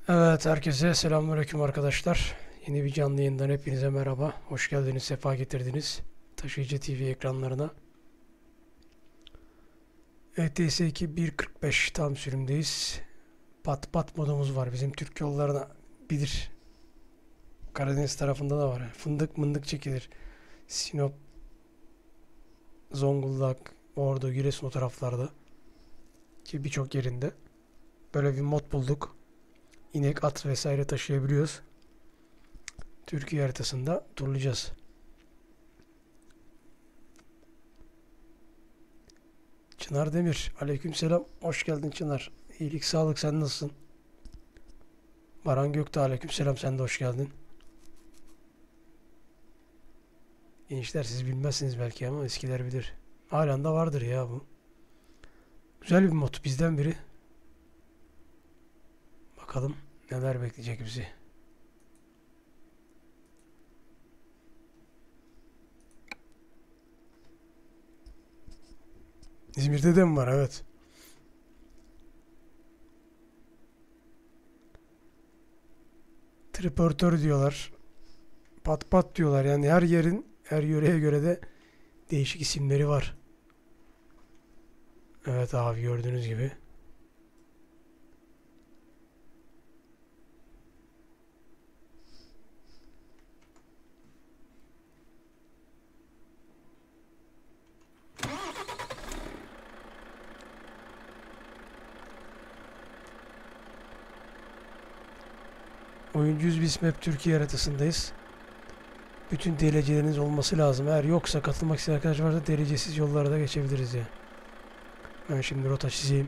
Evet, herkese selamünaleyküm arkadaşlar. Yeni bir canlı yayından hepinize merhaba. Hoş geldiniz, sefa getirdiniz. Taşıyıcı TV ekranlarına. ETS2 1.45 tam sürümdeyiz. Pat pat modumuz var. Bizim Türk yollarına bilir. Karadeniz tarafında da var. Fındık mındık çekilir. Sinop, Zonguldak, Ordu, Giresun o taraflarda. Ki birçok yerinde. Böyle bir mod bulduk. İnek, at vesaire taşıyabiliyoruz. Türkiye haritasında turlayacağız. Çınar Demir. Aleykümselam. Hoş geldin Çınar. İyilik sağlık, sen nasılsın? Baran Gökte. Aleykümselam, sen de hoş geldin. Gençler siz bilmezsiniz belki ama eskiler bilir. Halen de vardır ya bu. Güzel bir mod, bizden biri. Bakalım neler bekleyecek bizi. İzmir'de de mi var? Evet. Triportör diyorlar. Pat pat diyorlar. Yani her yerin, her yöreye göre de değişik isimleri var. Evet abi, gördüğünüz gibi. Oyuncuyuz biz, Map Türkiye haritasındayız. Bütün DLC'leriniz olması lazım. Eğer yoksa, katılmak isteyen arkadaş varsa DLC'siz yollara da geçebiliriz ya. Ben şimdi rota çizeyim.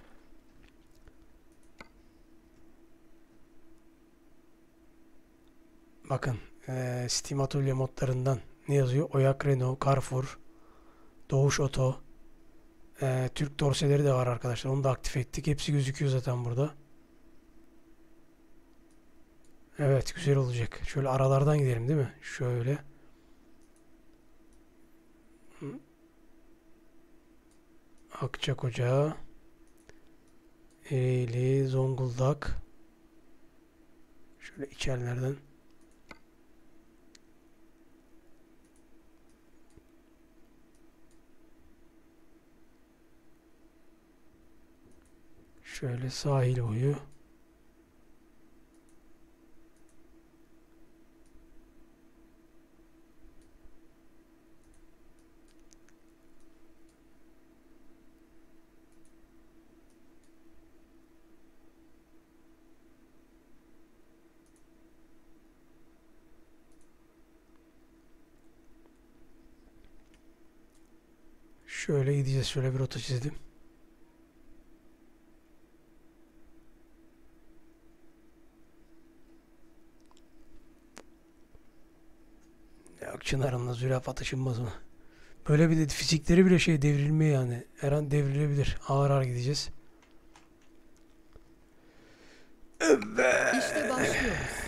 Bakın Steam Atölye modlarından ne yazıyor? Oyak Renault, Carrefour, Doğuş Oto, Türk dorseleri de var arkadaşlar. Onu da aktif ettik. Hepsi gözüküyor zaten burada. Evet, güzel olacak. Şöyle aralardan gidelim değil mi? Şöyle. Akçakoca, Ereğli, Zonguldak. Şöyle içerilerden. Şöyle sahil boyu. Şöyle gideceğiz. Şöyle bir rota çizdim. Yok, Çınar'ınla zürafa taşınmaz mı? Böyle bir de fizikleri bile şey, devrilmiyor yani. Her an devrilebilir. Ağır ağır gideceğiz. İşte Evet. başlıyoruz.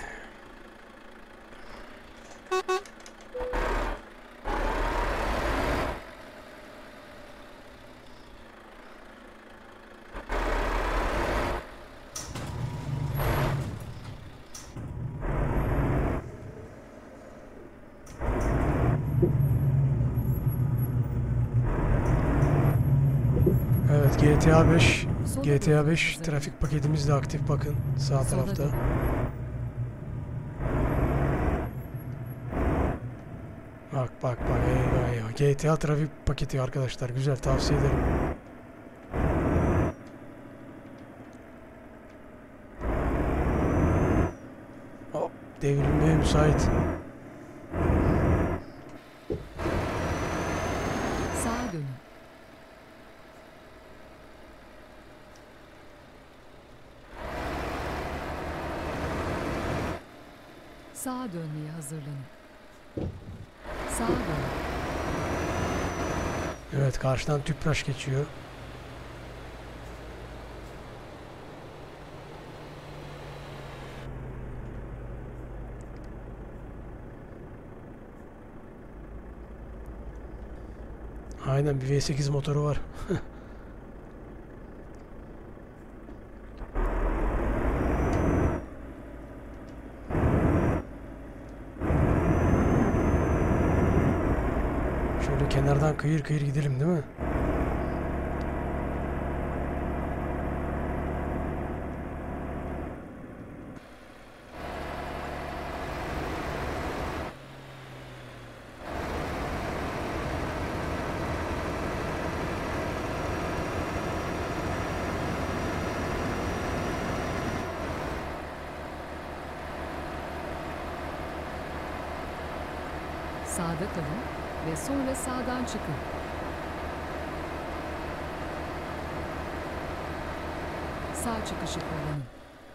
Evet, GTA 5. Sola GTA doğru 5 hazırlanın. trafik paketimiz de aktif, bakın sağ Sola tarafta. dön. Bak bak bak, eyvah eyvah. GTA trafik paketi arkadaşlar, güzel, tavsiye ederim. Hop, devrilmeye müsait. Sağa dönün. Sağa dönmeye hazırlanın. Sağa dön. Evet, karşıdan Tüpraş geçiyor. Aynen, bir V8 motoru var. kenardan kıyır kıyır gidelim değil mi? Sağda kalın ve sonra sağdan çıkın. Sağ çıkışı kullanın.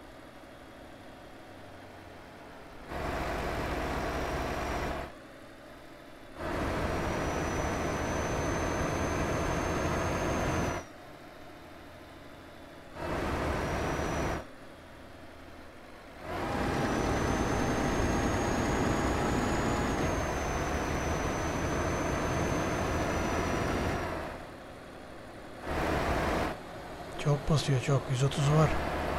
Çok basıyor, çok. 130 var.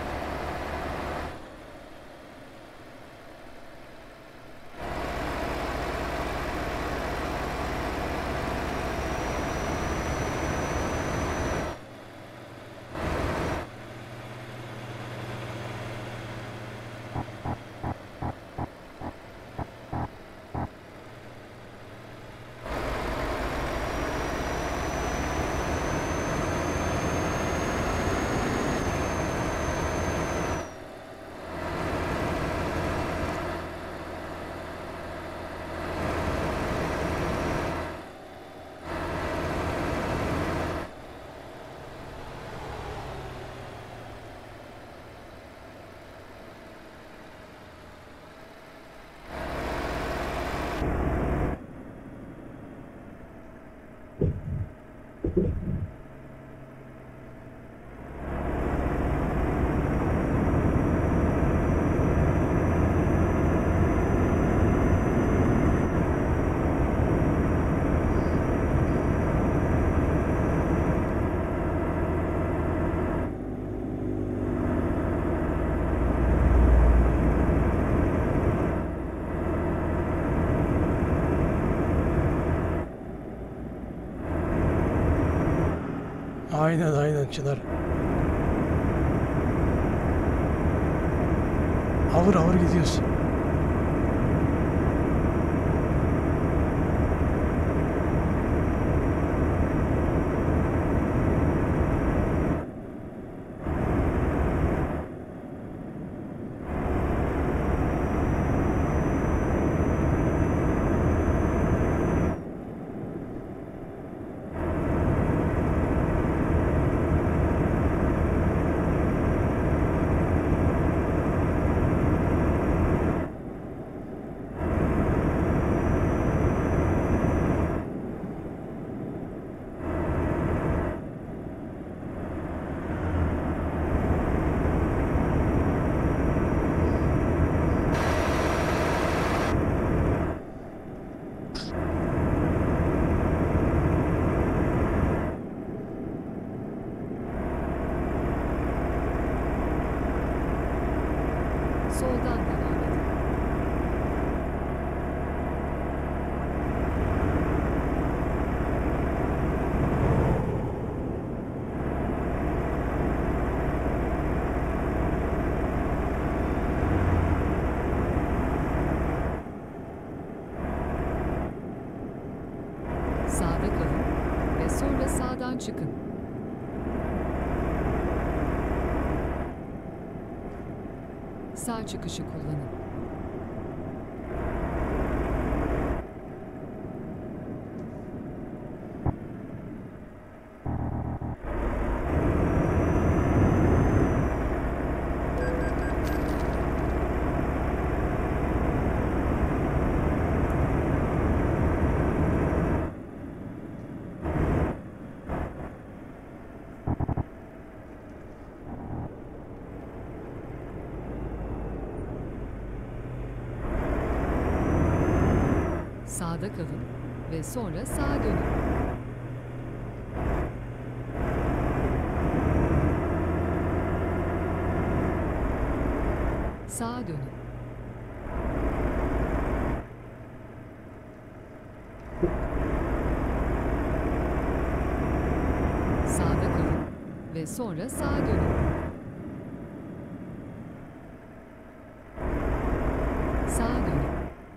Aynen aynen Çınar. Avır avır gidiyorsun. Soldan devam edin. Sağda kalın ve sonra sağdan çıkın. Sağ çıkışı kullanın. Sağda kalın ve sonra sağa dönün. Sağa dönün. ve sonra sağa dönün. Sağa dönün.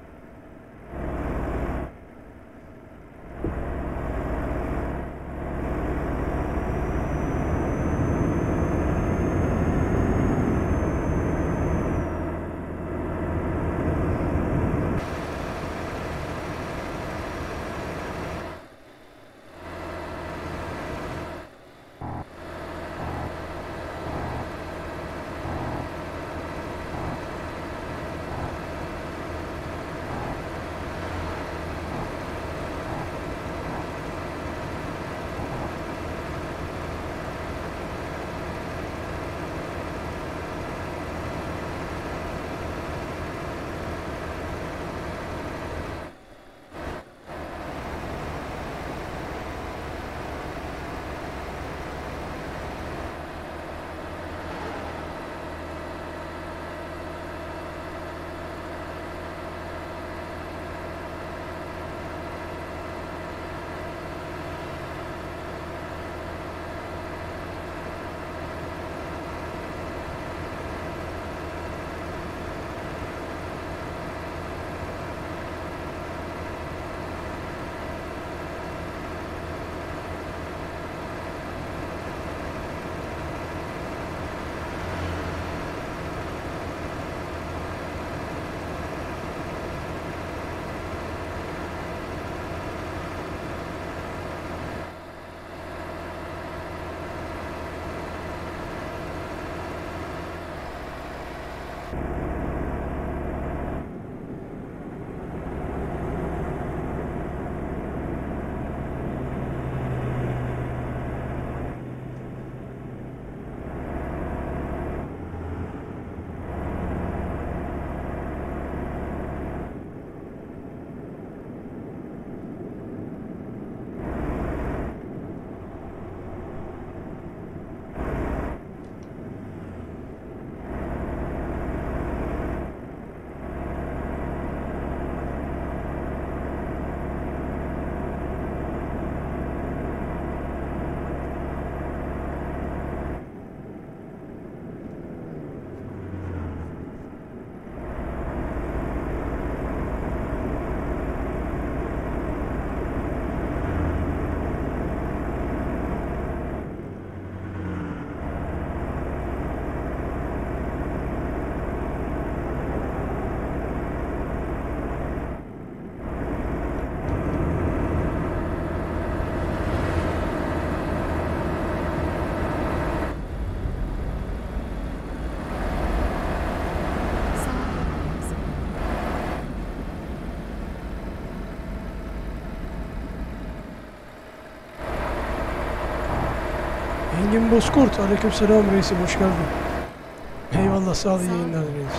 Engin Bozkurt, aleykümselam reisim, hoş geldin. Eyvallah, sağ ol, iyi yayınlar reis.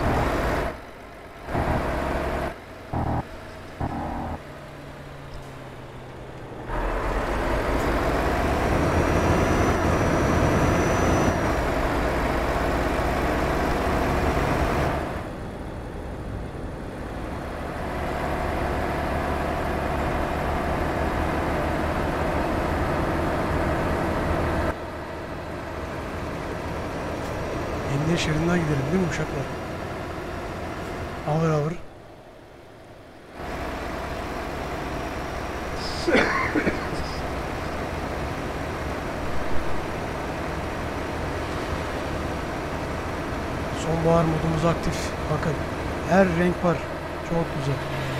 Emniyet şeridinden gidelim değil mi uşaklar? Ağır ağır. Sonbahar modumuz aktif. Bakın her renk var. Çok güzel.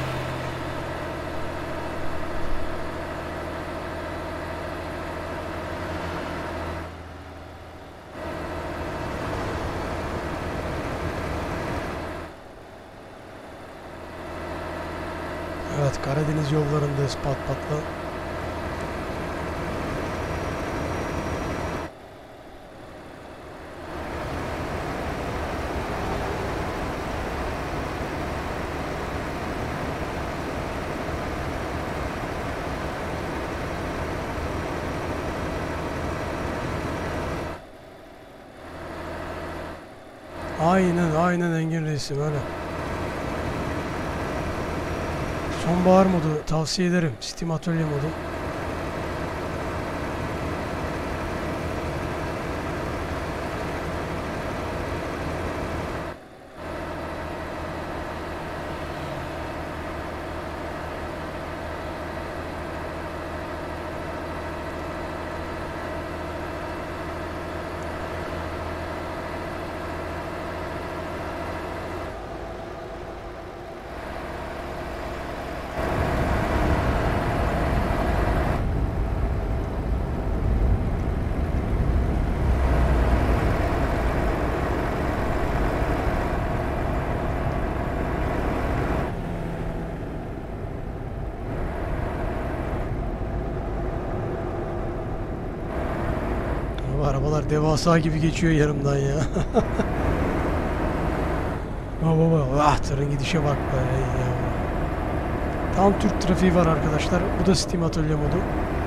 Evet, Karadeniz yollarındayız pat patla. Aynen Engin reisim öyle. Sonbahar modu tavsiye ederim. Steam Atölye modu. arkadaşlar. Devasa gibi geçiyor yanımdan ya. Baba ah tırın gidişe bak be ya. Tam Türk trafiği var arkadaşlar. Bu da Steam Atölye modu.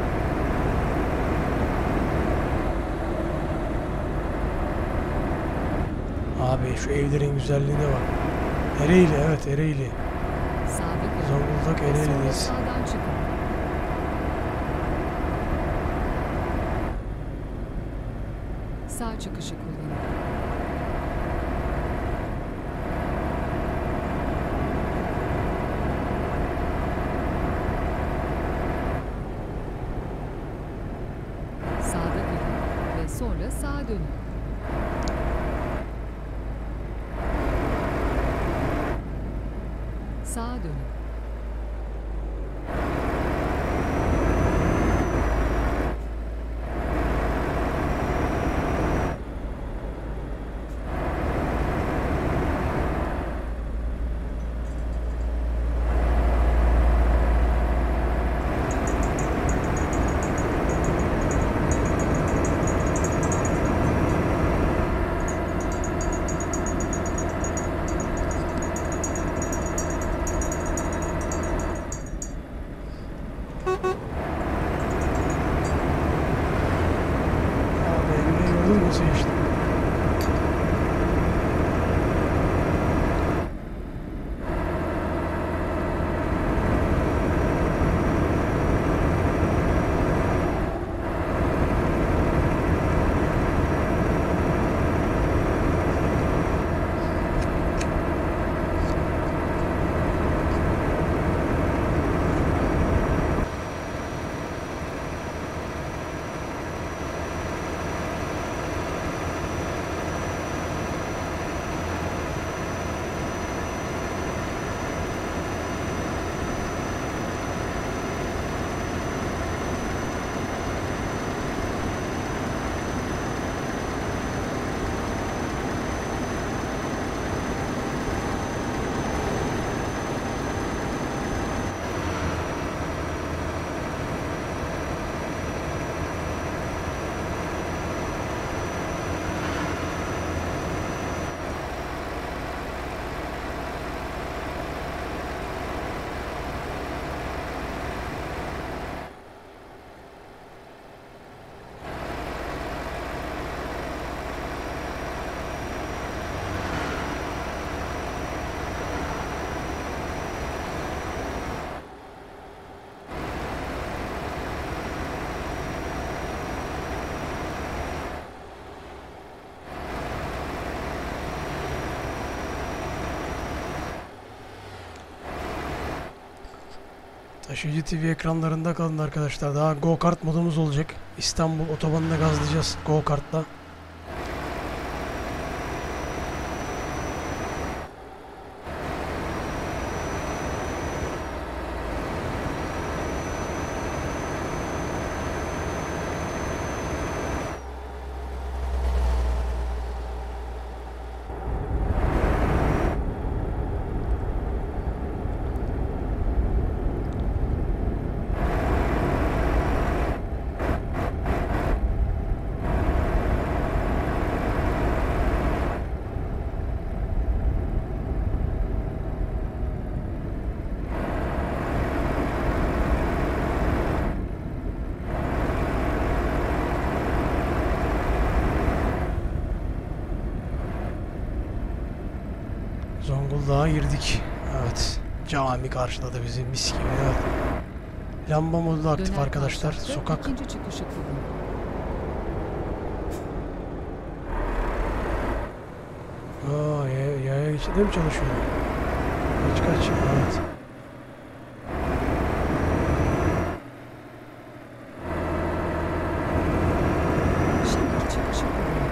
Abi şu evlerin güzelliğine bak. Ereğli, evet Ereğli. Sağda kalın. Zonguldak Ve sonra Ereğli'deyiz. sağdan çıkın. Sağ çıkışı kullanın. Sağda kalın ve sonra sağa dönün. Sağa dönün. Abi Emre yolun nasıl geçti? Taşıyıcı TV ekranlarında kalın arkadaşlar. Daha go kart modumuz olacak. İstanbul otobanına gazlayacağız go kartla. Zonguldak'a girdik. Evet. Cami karşıladı bizi mis gibi. Evet. Lamba modu aktif Döner arkadaşlar. kavşakta Sokak. ikinci çıkışı kullanın. Yaya geçide mi çalışıyor? Kaç. Evet. Şimdiki çıkışı kullanın.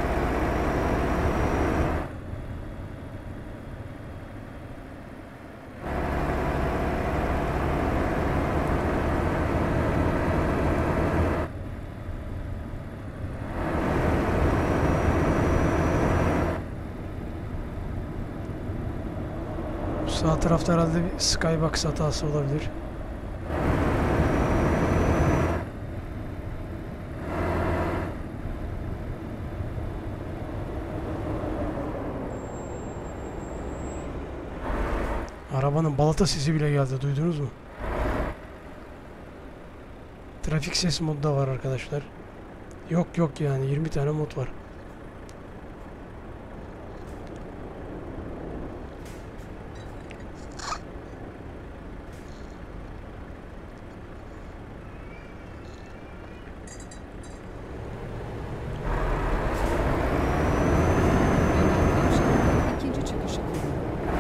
Sağ tarafta herhalde bir Skybox hatası olabilir. Arabanın balata sesi bile geldi. Duydunuz mu? Trafik ses modu da var arkadaşlar. Yok yani 20 tane mod var. Dönen kavşakta ikinci çıkışı kullanın.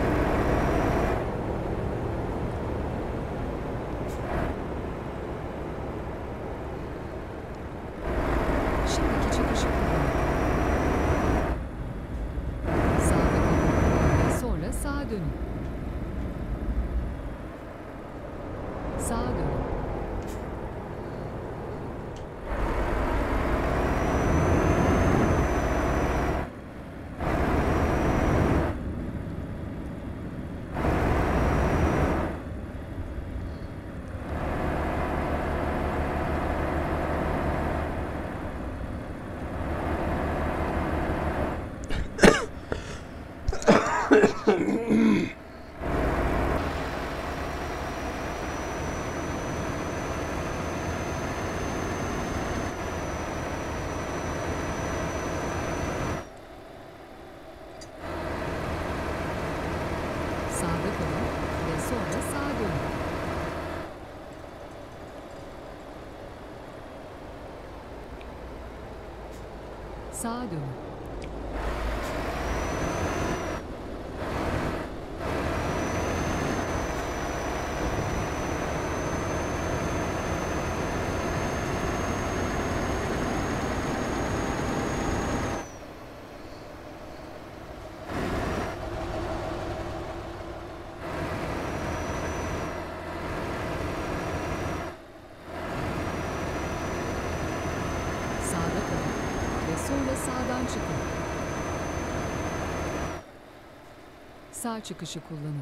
Şimdiki çıkışı kullanın. Sağda kalın ve sonra sağa dönün. Sağa dönün. Sağda kalın ve sonra sağa dönün. Sağa dönün. Sağda kalın ve sonra sağdan çıkın. Sağ çıkışı kullanın.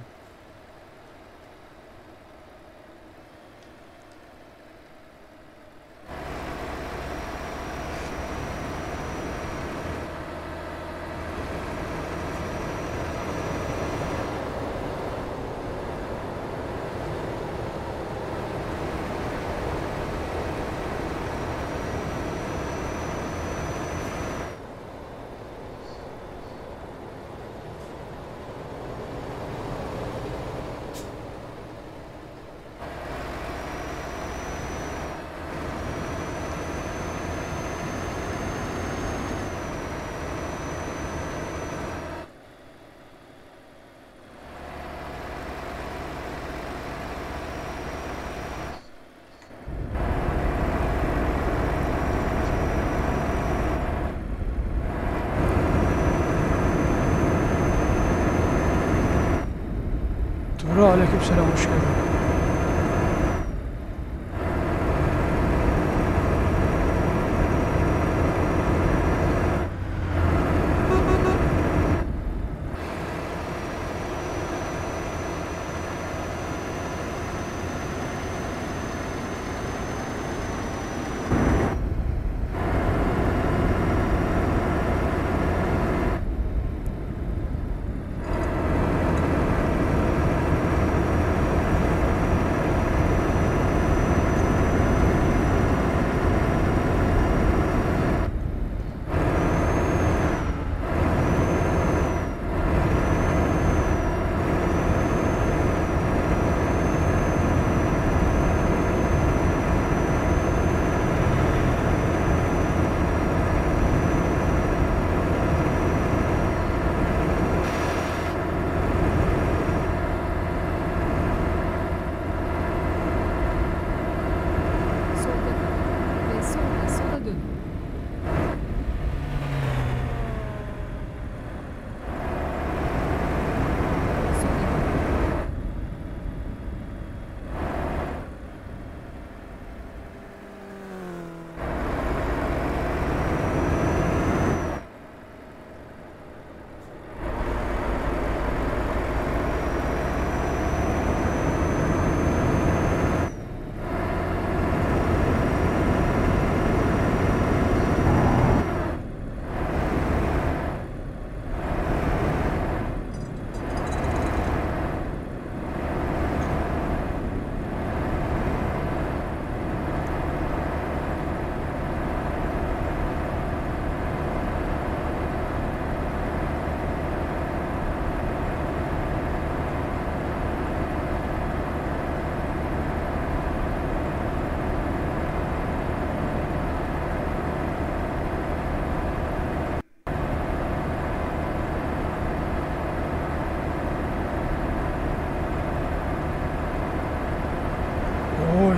Tuğra aleykümselam, hoş geldin.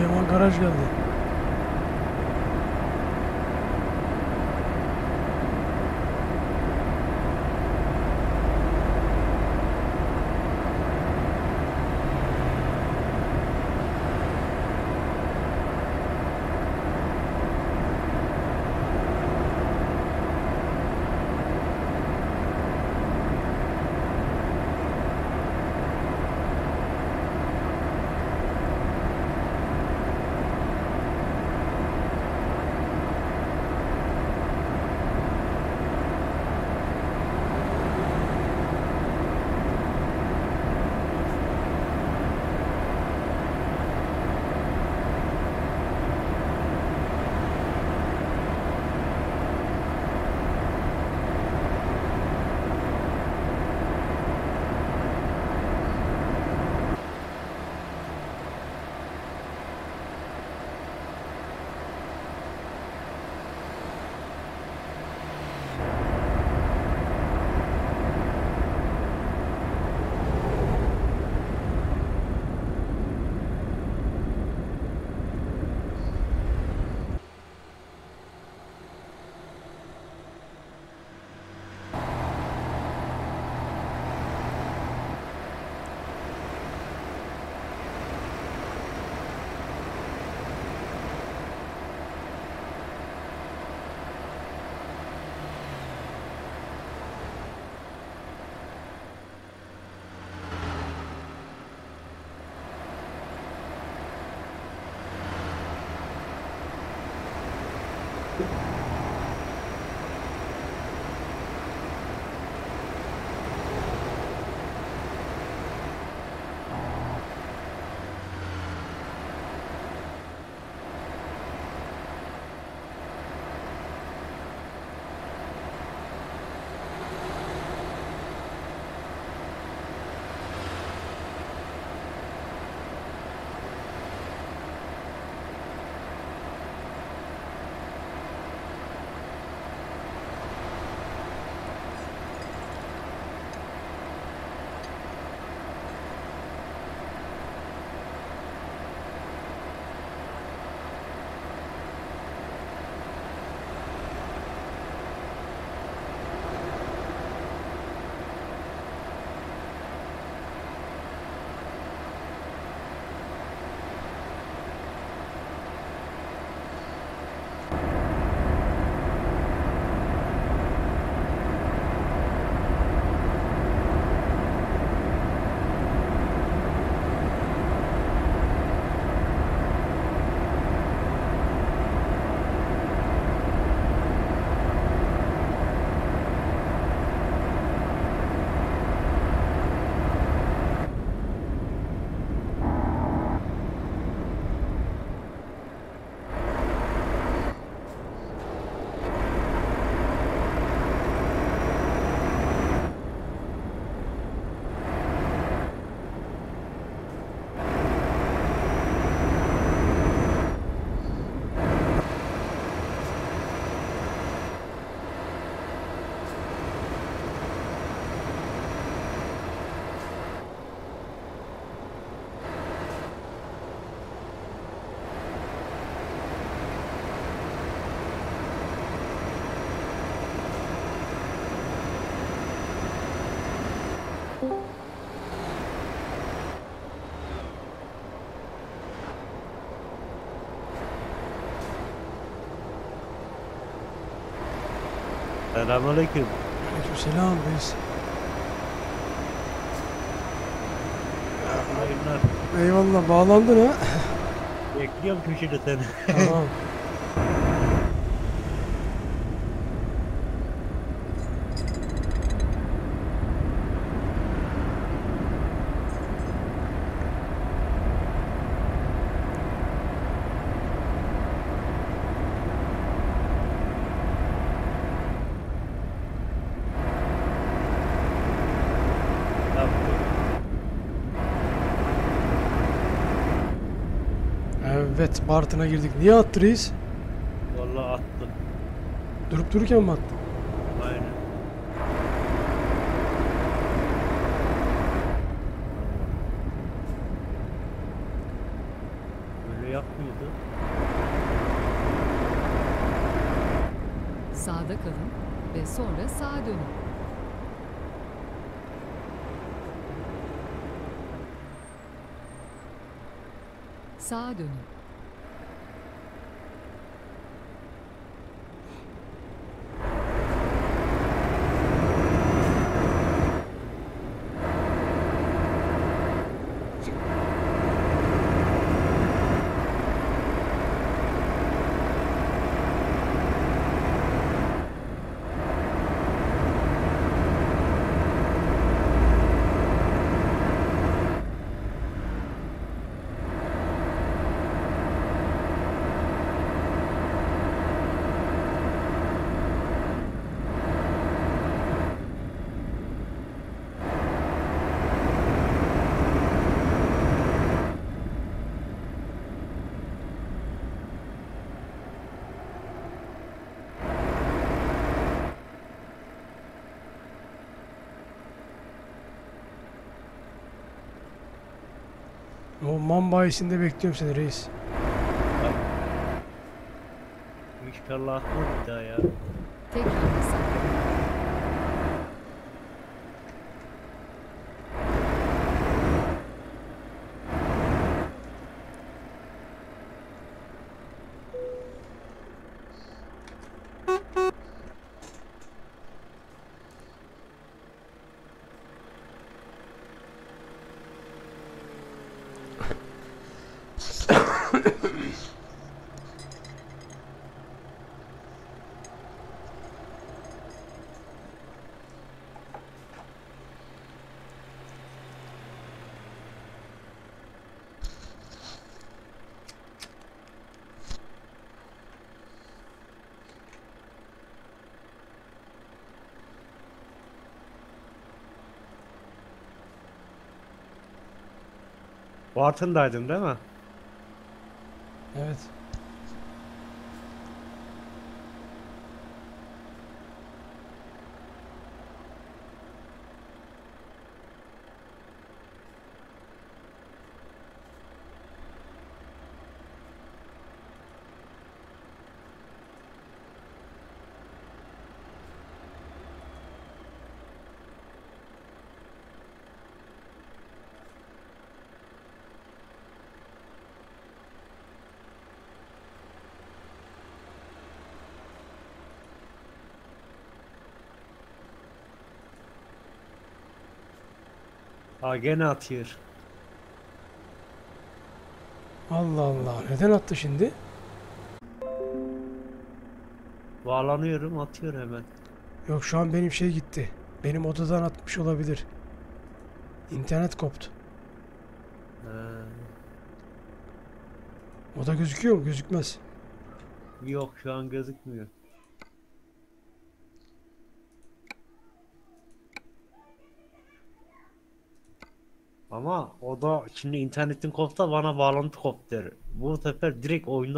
Süleyman Garaj geldi. Selamünaleyküm. Aleykümselam reis. Yayınlar. Eyvallah bağlandın ha. Bekliyorum köşede seni. Tamam. Evet Bartın'a girdik. Niye attı reis? Vallahi attı. Durup dururken mi attı? Aynen. Böyle atmıyordu. Sağda kalın ve sonra sağa dönün. Sağa dönün. O man bayisinde bekliyorum seni reis. İnşallah atmaz bir daha ya. Tekrar sağa. Bartın'daydın değil mi? Evet. Ha gene atıyor. Allah Allah. Neden attı şimdi? Bağlanıyorum atıyor hemen. Yok şu an benim şey gitti. Benim odadan atmış olabilir. İnternet koptu. Ha, Oda gözüküyor mu? Gözükmez. yok şu an gözükmüyor. Ama o da şimdi internetin koptu bana bağlantı koptu der. Bu sefer direkt oyundan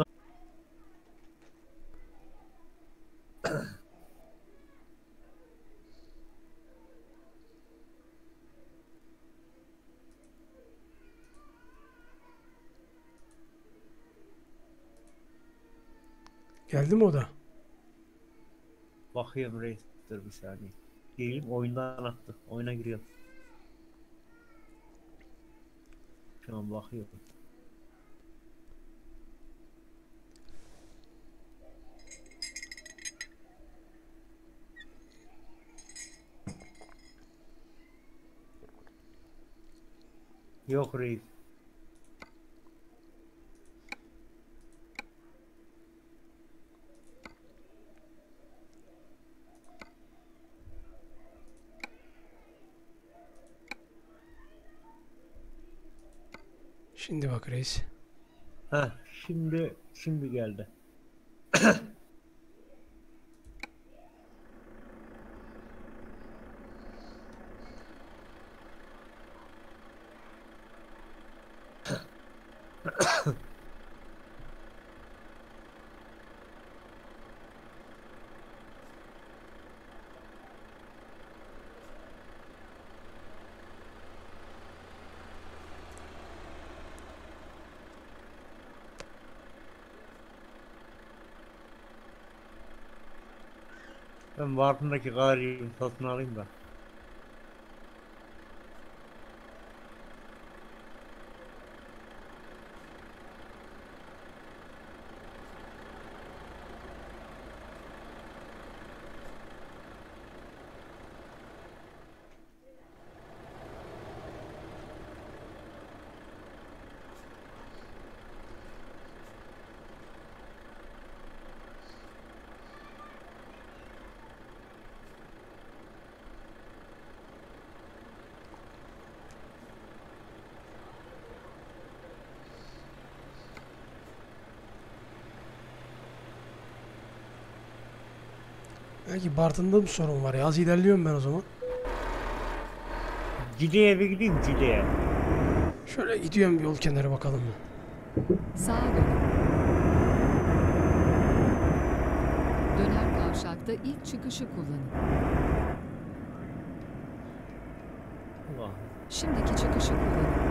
Geldi mi oda? bakıyorum reis. Dur bir saniye. Gelip oyundan attı. Oyuna giriyor. Şu an bakıyorum. Yok reis. Şimdi bak reis. Heh, şimdi geldi. Ben Bartın'daki kadar satın alayım da. Belki Bartın'da bir sorun var ya. Az ilerliyorum ben o zaman. Cile'ye bir gideyim Cile'ye. Şöyle gidiyorum yol kenarı bakalım. Sağa dönün. Döner kavşakta ilk çıkışı kullanın. Allah. Şimdiki çıkışı kullanın.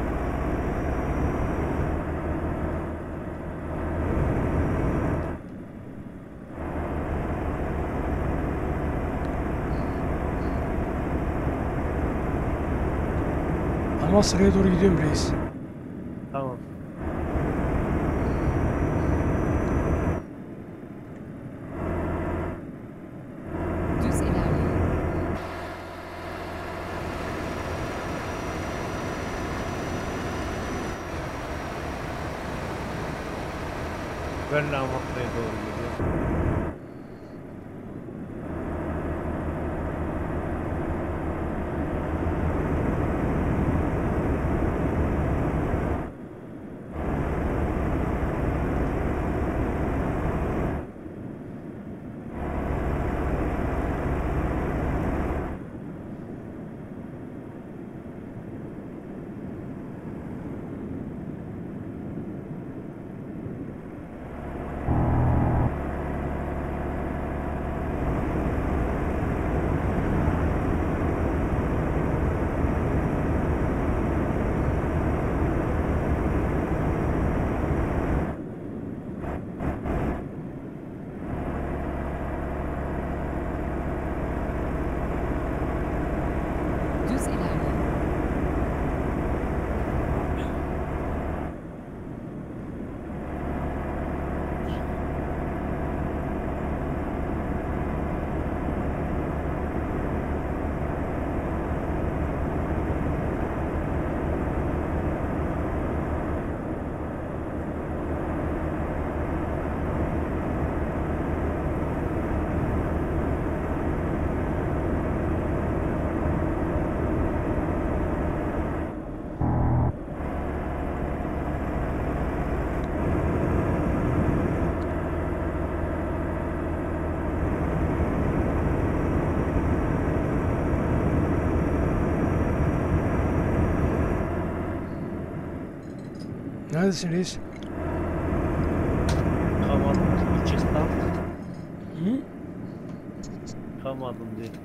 Ama sıraya doğru gidiyorum reis. Tamam. Düz ilerleyin. Ben de Amasya'ya doğru gidiyorum. Düz ilerleyin. Neredesin reis? Kamadım bir çıksam. Hı? Kamadım diye.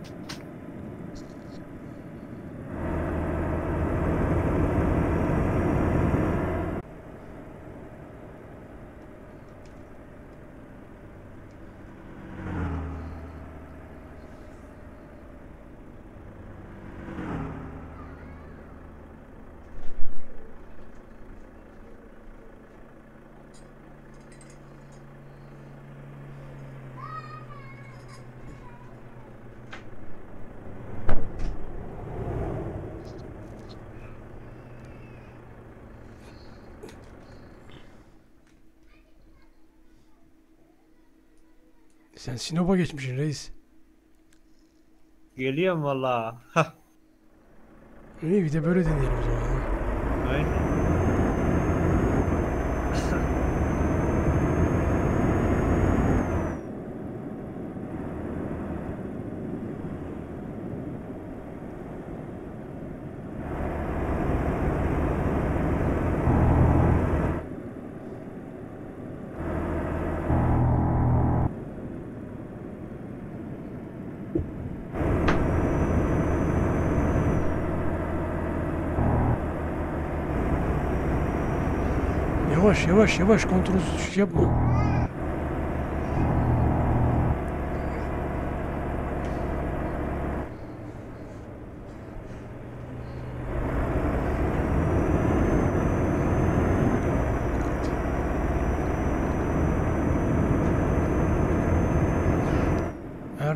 Sen Sinop'a geçmişsin reis. Geliyorum valla. İyi bir de böyle deneyelim o zaman. Ya. Aynen. Yavaş yavaş yavaş kontrolsüz düşüş yapma.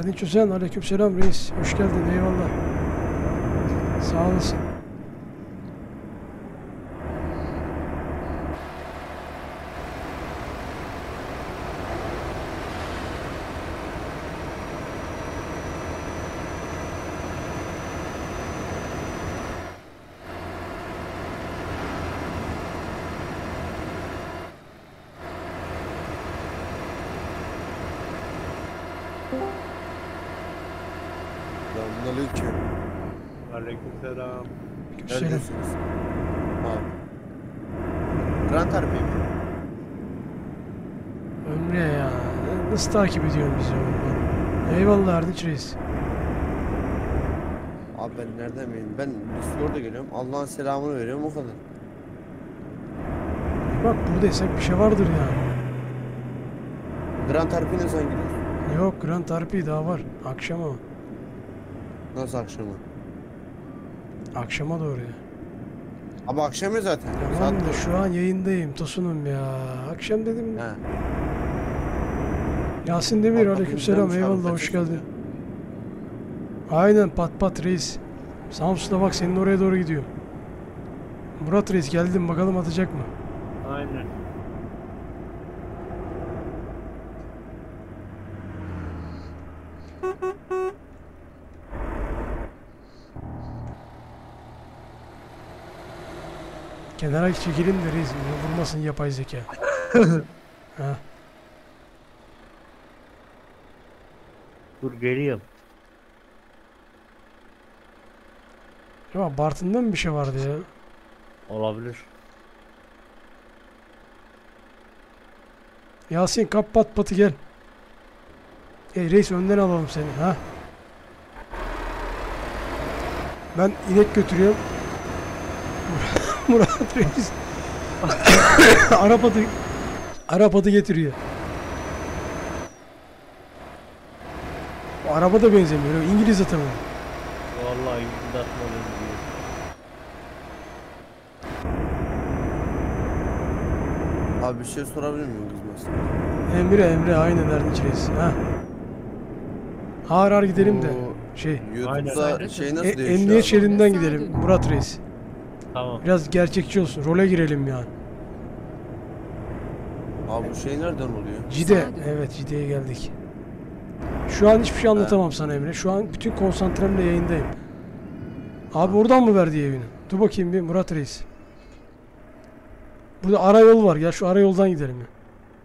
Erdinç Özen, aleykümselam reis. Hoş geldin, eyvallah. Sağ olasın. Selamünaleyküm. Aleykümselam. Selam. Neredesiniz? Abi. Grand Harbi mi? Ömre ya. Nasıl takip ediyorsun bizi oğlum? Eyvallah Erdinç reis. Abi ben nereden bileyim? Ben Discord'a geliyorum. Allah'ın selamını veriyorum o kadar. Bak buradaysak bir şey vardır ya. Grand Harbi ne zaman gidiyorsun? Yok Grand Harpi daha var. Akşama. Nasıl akşama? Akşama doğru ya. Abi akşam ya zaten. Tamam da Saat şu an yayındayım Tosun'um ya. Akşam dedim. He. Yasin Demir Bak, aleykümselam güzelmiş abi, eyvallah hoş kaçıyorsun geldin. Aynen pat pat reis. Samsun'da bak senin oraya doğru gidiyor. Murat reis geldim bakalım atacak mı? Aynen. Kenara çekelim de reis. Vurmasın yapay zeka. Ha. Dur geliyorum. Ya Bartın'da mı bir şey vardı ya? Olabilir. Yasin kap pat patı gel. Reis önden alalım seni ha. Ben inek götürüyorum. Murat reis. Arap atı getiriyor. O araba da benzemiyor. O İngiliz atı mı? Vallahi yüzünde atmadım diyor. Abi bir şey sorabilir miyim kızmasın? Emre aynen Erdinç reis. Ha. Ağır ağır gidelim de. Bu Şey. YouTube'da Aynen. şey nasıl değişiyor Emniyet abi? şeridinden Sağa gidelim dön. Murat reis. Tamam. Biraz gerçekçi olsun. Role girelim yani. Abi bu şey nereden oluyor? Cide. Sağa dön. Evet Cide'ye geldik. Şu an hiçbir şey anlatamam sana Emre. Şu an bütün konsantremle yayındayım. Abi oradan mı verdi evini? Dur bakayım bir Murat reis. Burada ara yol var. Gel şu ara yoldan gidelim ya.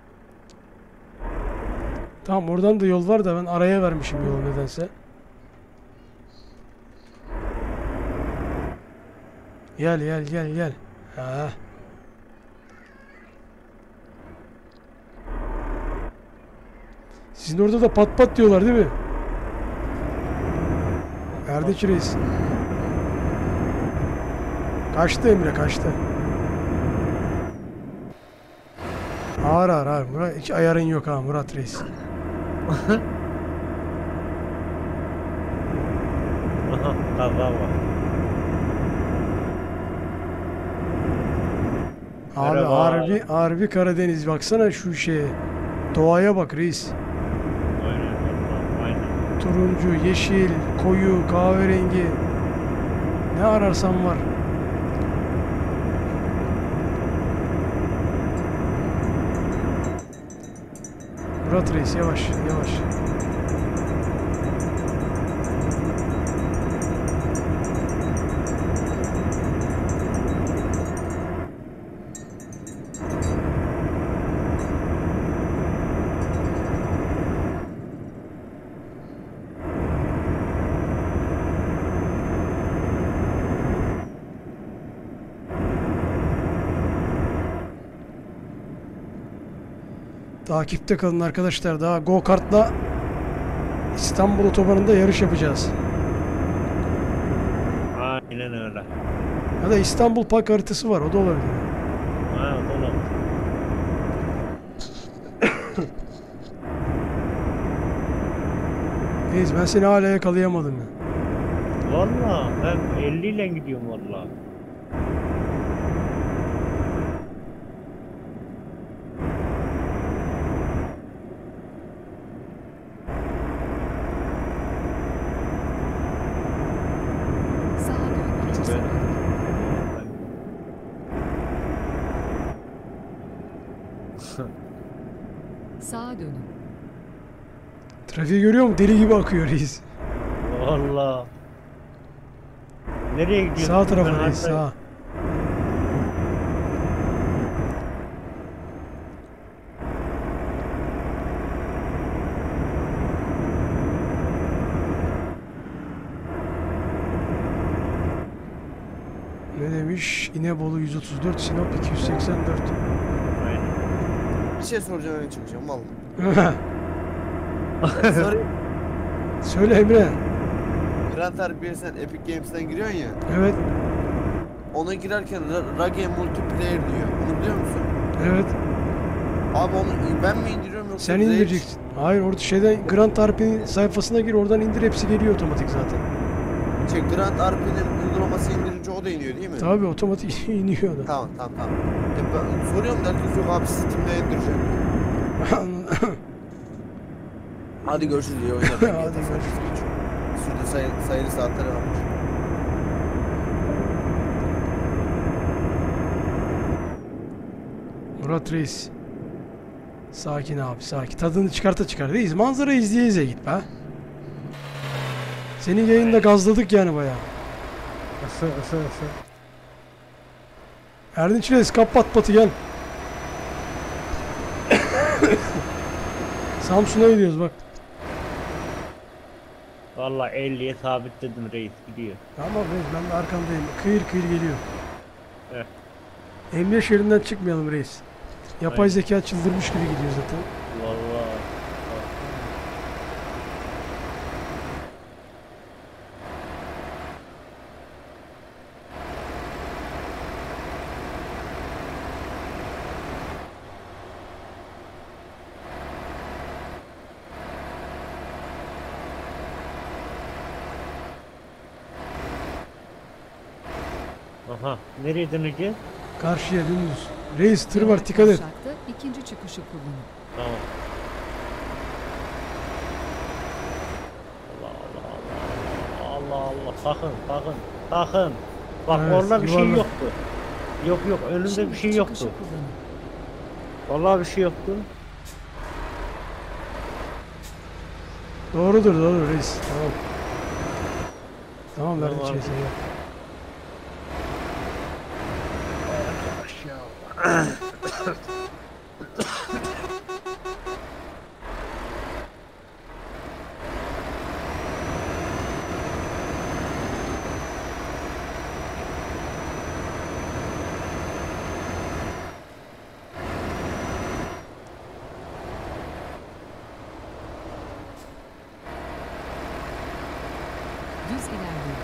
Tamam oradan da yol var da ben araya vermişim yolu nedense. Gel. Ha. Sizin orada da pat pat diyorlar değil mi? Erdinç reis. Kaçtı Emre kaçtı. Ağır. Murat, hiç ayarın yok ha Murat reis. Aha, kaza var. Abi Merhaba. harbi Karadeniz baksana şu şeye. Doğaya bak reis. Aynen vallahi, aynen. Turuncu, yeşil, koyu, kahverengi. Ne ararsan var. Murat reis yavaş. Takipte kalın arkadaşlar. Daha go kartla İstanbul otobanında yarış yapacağız. Aynen öyle. Ya da İstanbul park haritası var. O da olabilir. Ha, o da olabilir. Reis ben seni hala yakalayamadım ya. Vallahi ben 50 ile gidiyorum vallahi. Sağa dönün. Trafiği görüyor musun? Deli gibi akıyor reis. Valla. Nereye gidiyorsun? Sağ tarafa Ben reis hatta- sağ. Ne demiş? İnebolu 134, Sinop 284. Aynen. Bir şey soracağım öyle çıkacağım vallahi. Sorayım. Söyle Emre. Grand Harbiye sen Epic Games'ten giriyorsun ya. Evet, Ona girerken Rage Multiplayer diyor. Bunu biliyor musun? evet. Abi onu ben mi indiriyorum yoksa Sen direkt- indireceksin. Hayır, orada şeyden Grand Harpy'nin sayfasına gir, oradan indir, hepsi geliyor otomatik zaten. Grand RP'nin uygulaması indirince o da iniyor değil mi? Tabii otomatik iniyor da. Tamam. Ben soruyorum da herkes yok abi Steam'de indireceğim. Hadi görüşürüz iyi oyunlar. Hadi Hadi görüşürüz. Şurada sayılı saatler varmış. Murat Reis. Sakin abi, sakin. Tadını çıkarta çıkar. Reis, manzara izleye izleye git be. Senin yayında gazladık yani bayağı. Erdinç Reis, kapat patı gel. Samsun'a gidiyoruz bak. Valla 50'ye sabitledim reis gidiyor. Tamam reis, ben de arkandayım. Kıyır kıyır geliyor. Evet. Emniyet şeridinden çıkmayalım reis. Yapay Aynen. zeka çıldırmış gibi gidiyor zaten. Valla. Aha. Nereye döneceğiz? Karşıya dümdüz. Reis tır var, dikkat et. Kavşakta ikinci çıkışı kullanın. Tamam. Allah Allah Allah Allah sakın sakın sakın. Bak Evet, orada bir şey yuvarlak. yoktu. Yok önümde Şimdi bir şey çıkışı yoktu. kullanın. Vallahi bir şey yoktu. Doğrudur reis. Tamam. Tamam Erdinç Tamam. Reis. iyi. Düz ilerleyin.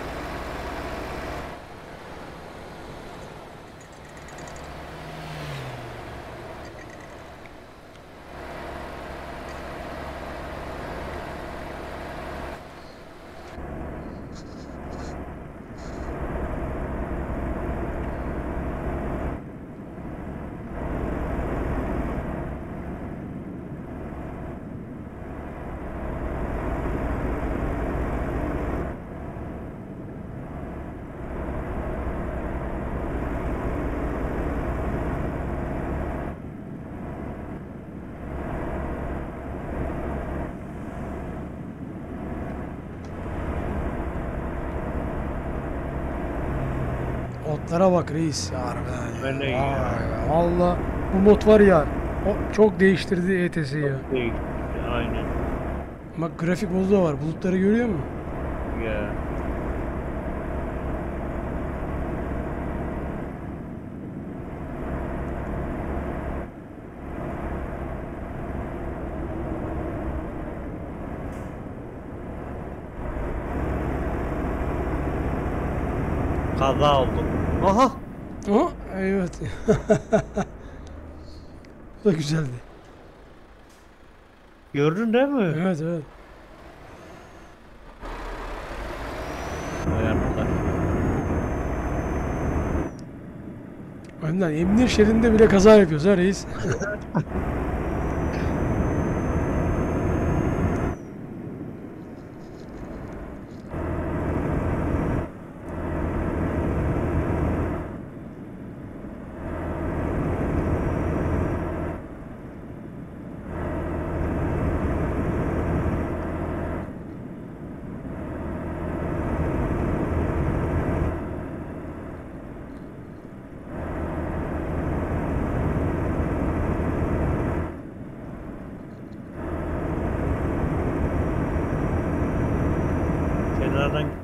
Otlara bak reis. Ya harbiden Ben de ya. ya. Vay be, valla bu mod var ya. O çok değiştirdi ETS'yi ya. Değil. Aynen. Bak grafik modu da var. Bulutları görüyor musun? Ya. Kaza oldu. Aha. Aha, evet. Bu da güzeldi. Gördün değil mi? Evet evet. Vay arkadaş. Önden emniyet şeridinde bile kaza yapıyoruz ha reis.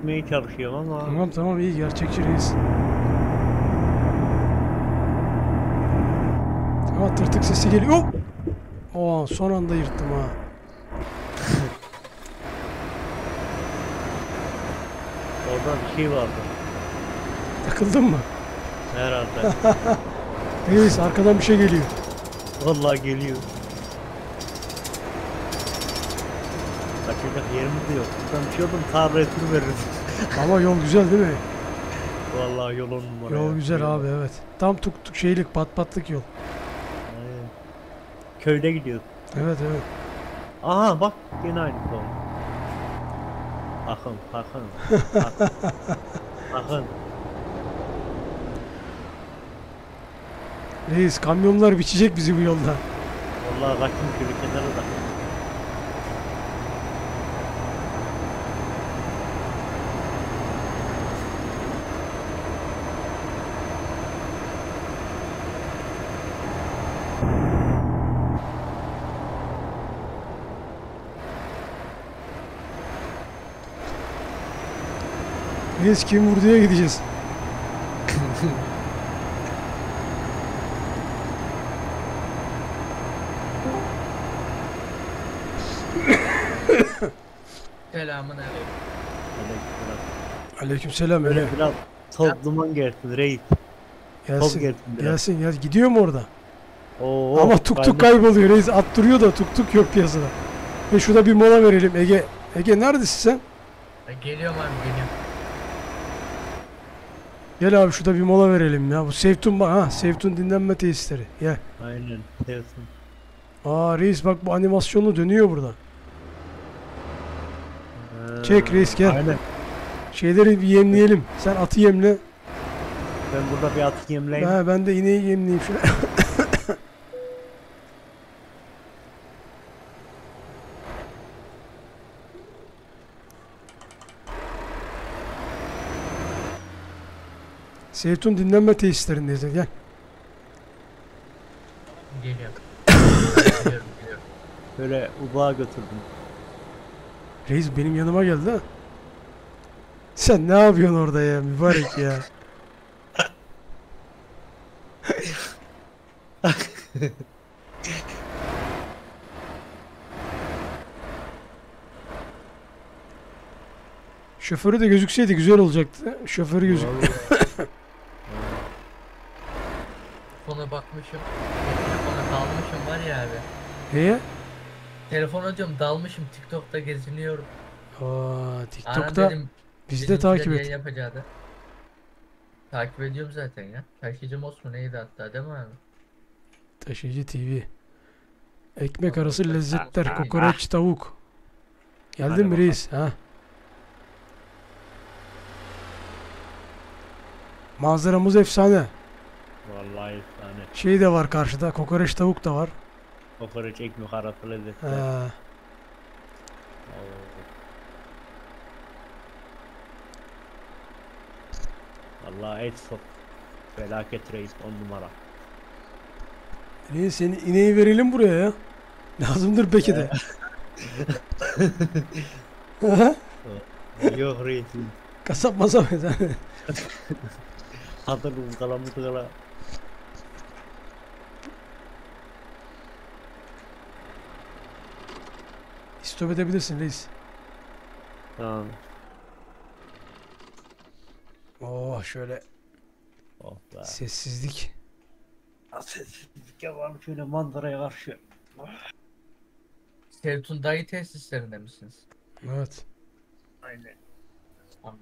etmeye çalışıyorum ama Tamam tamam iyi gerçekçi reis. Ama tırtık sesi geliyor. Hop! Oo, son anda yırttım ha. orada bir şey vardı Takıldın mı? herhalde. Reis arkadan bir şey geliyor. Vallahi geliyor. Kaçacak yerimiz de yok. Buradan düşüyordum tarlaya tur veririz. Ama yol güzel değil mi? Vallahi yol on numara. Yol ya. güzel abi evet. Tam tuk tuk şeylik pat patlık yol. Aynen. Köyde gidiyoruz. Evet evet. Aha bak yine aynı konu. Akın, akın, akın, akın. Reis kamyonlar biçecek bizi bu yolda. Vallahi kaçın şöyle kenara da. Reis kim vurduya gideceğiz. Selamun aleyküm. Aleykümselam öyle. Böyle biraz toz duman gelsin reis. Toz Gelsin. gelsin biraz. Gelsin gel. Gidiyor mu orada? Oo, Ama tuk tuk kayboluyor reis. At duruyor da tuk tuk yok piyasada. Ve şurada bir mola verelim Ege. Ege neredesin sen? Geliyorum abi geliyorum. Gel abi şurada bir mola verelim ya. Bu Seytun bak ha. Seytun dinlenme tesisleri. Gel. Aynen. Sevsin. Aa reis bak bu animasyonu dönüyor burada. Çek reis gel. Aynen. Şeyleri bir yemleyelim. Sen atı yemle. Ben burada bir atı yemleyeyim. Ha, ben de ineği yemleyeyim şöyle. Seytun dinlenme tesislerindeyiz. Gel. Geliyorum. Geliyorum geliyorum. Böyle uzağa götürdüm. Reis benim yanıma geldi ha. Sen ne yapıyorsun orada ya mübarek ya. Şoförü de gözükseydi güzel olacaktı. Şoförü gözük. Telefona bakmışım. Telefona dalmışım var ya abi. Neye? Telefona diyorum dalmışım TikTok'ta geziniyorum. Aa, Anam TikTok'ta dedim bizi de bizimkiler takip yayın et. yapacaktı. Takip ediyorum zaten ya. Taşıyıcım olsun neydi hatta değil mi abi? Taşıyıcı TV. Ekmek arası Tamam. lezzetler, Ah. kokoreç, tavuk. Geldin Hadi mi bakalım. reis? Ha? Manzaramız efsane. Vallahi efsane. Şey de var karşıda, kokoreç tavuk da var. Kokoreç ekmek arası lezzetler. Ha. Oo. Vallahi et çok. Felaket reis 10 numara. Reis seni ineği verelim buraya ya. Lazımdır belki de. Aha, Yok reis. Kasap masap et. Hazır ızgara mızgara. İstop edebilirsin reis. Tamam. Oh şöyle Oh be. sessizlik. Sessizlik yapalım şöyle manzaraya karşı. Sevtun dayı tesislerinde misiniz? Evet. Aynen. Tamam.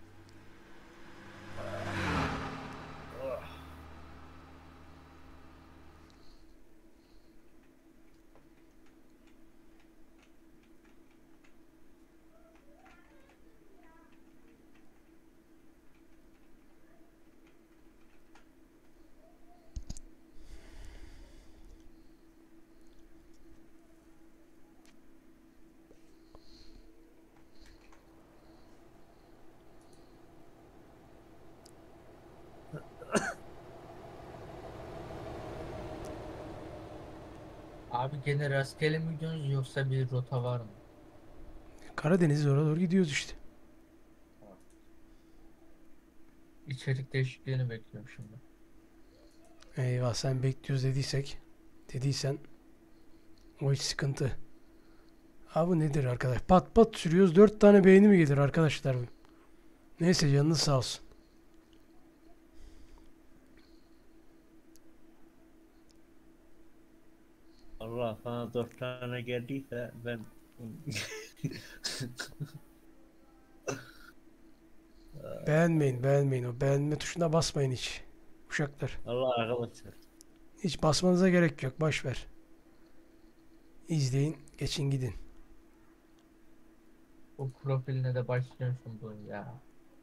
Abi gene rastgele mi gidiyorsunuz yoksa bir rota var mı? Karadeniz oraya doğru gidiyoruz işte. içerik değişikliğini bekliyorum şimdi. Eyvah, sen bekliyoruz dediysen o hiç sıkıntı. Ha, bu nedir arkadaş? Pat pat sürüyoruz. 4 tane beğeni mi gelir arkadaşlar? Neyse, canınız sağ olsun. Allah, sana 4 tane geldiyse ben Beğenmeyin. O beğenme tuşuna basmayın hiç. Uşaklar. Allah arkadaşlar. Hiç basmanıza gerek yok. Boş ver. İzleyin. Geçin gidin. Bu profiline de başlıyorum şimdi ya.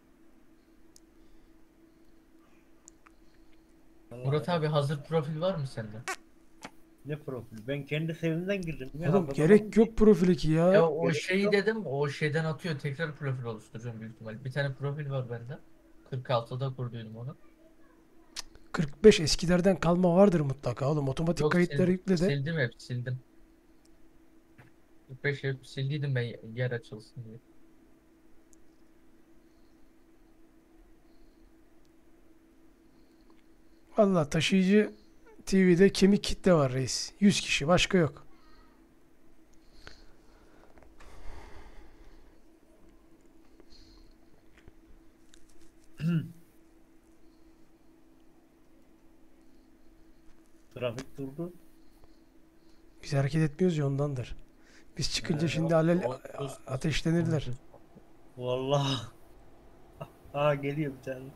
Murat abi, hazır profil var mı sende? Ne profil? Ben kendi sevimden girdim ya. Oğlum, Hazırlamam gerek ki. yok profil 2 ya. Ya o gerek şeyi yok. dedim, o şeyden atıyor, tekrar profil oluşturacağım büyük ihtimal. Bir tane profil var bende. 46'da kurduydum onu. 45 eskilerden kalma vardır mutlaka oğlum. Otomatik Yok, kayıtları yükle de. sildim, hep sildim. 45 hep sildiydim ben, yer açılsın diye. Valla taşıyıcı TV'de kemik kitle var reis. 100 kişi, başka yok. Trafik durdu. Biz hareket etmiyoruz ya, ondandır. Biz çıkınca şimdi ateşlenirler. Vallahi. Ha, geliyor bir tane.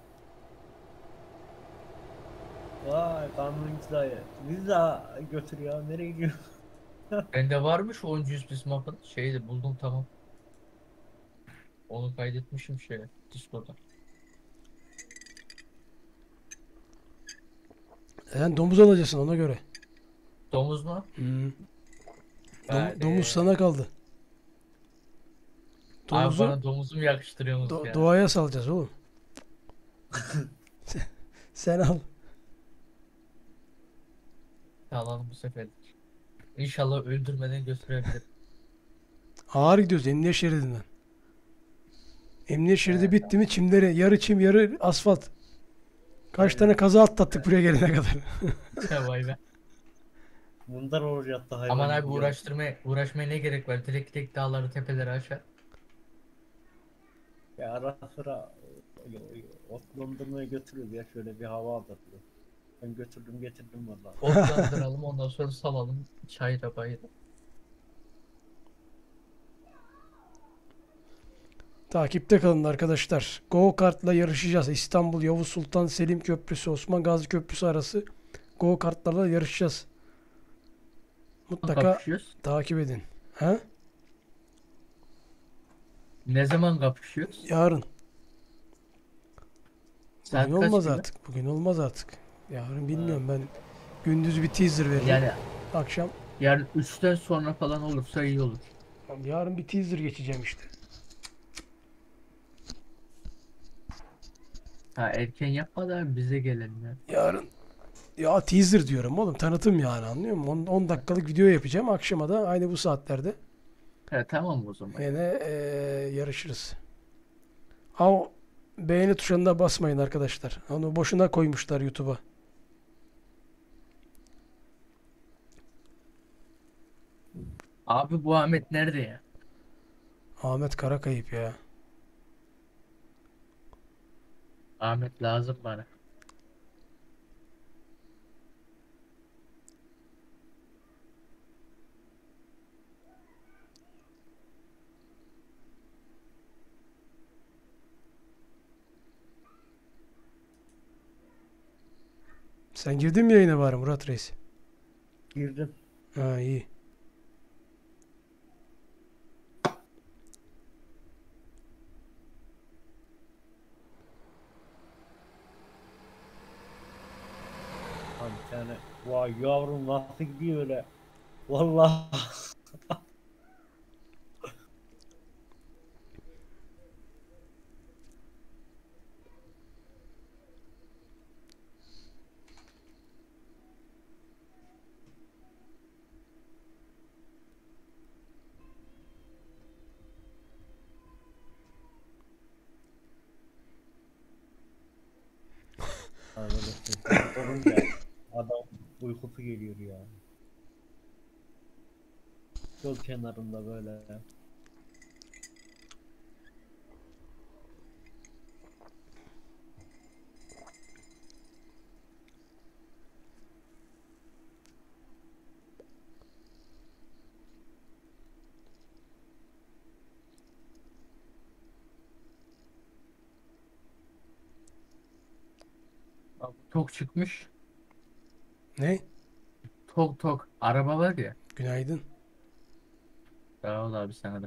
Vay, kanuncu dayı. Bizi de götür ya. Nereye gidiyor? Bende varmış o 100 biz map'ın. Şeyi de buldum, tamam. Onu kaydetmişim şeye, Discord'a. Sen domuz alacaksın ona göre. Domuz mu? Domuz sana kaldı. Abi Domuzu bana domuzu mu yakıştırıyorsunuz ya? doğaya salacağız oğlum. Sen al. Alalım bu sefer. İnşallah öldürmeden götürebilirim. Ağır gidiyoruz emniyet şeridinden. Emniyet şeridi bitti mi çimleri, yarı çim yarı asfalt. Kaç tane kaza atlattık buraya gelene kadar. Vay be. Bundan olacaktı hayvan. Aman abi, gibi ya. uğraşmaya ne gerek var? Direkt dağları, tepeleri aşağı. Ya ara sıra ot dondurmaya götürüyoruz ya, şöyle bir hava aldı. Ben götürdüm getirdim valla. Otlandıralım, ondan sonra salalım. Çayıra bayıra. Takipte kalın arkadaşlar. Go kartla yarışacağız. İstanbul Yavuz Sultan Selim Köprüsü, Osman Gazi Köprüsü arası go kartlarla yarışacağız. Mutlaka Kapışıyoruz. takip edin. Ha? Ne zaman kapışıyoruz? Yarın. Saat Bugün kaç olmaz gibi? artık. Bugün olmaz artık. Yarın bilmiyorum ben. Gündüz bir teaser veririm. Yani Akşam. yarın 3'ten sonra falan olursa iyi olur. Yarın bir teaser geçeceğim işte. Ha, erken yapma da bize gelelim ya. Yarın. Ya teaser diyorum oğlum. Tanıtım yani, anlıyor musun? 10 dakikalık video yapacağım. Akşama da aynı bu saatlerde Ha, tamam o zaman. yine yarışırız. Ama beğeni tuşuna da basmayın arkadaşlar. Onu boşuna koymuşlar YouTube'a. Abi bu Ahmet nerede ya? Ahmet Karakayıp ya. Ahmet lazım bana. Sen girdin mi yayına bari Murat Reis? Girdim. Ha, iyi. Ha, bir tane. Vay yavrum, nasıl gidiyor öyle. Vallahi. Sorunca adam uykusu geliyor ya. Yol kenarında böyle. Abi, tok çıkmış. Ne? Tok tok. Araba var ya. Günaydın. Sağ ol abi sana da.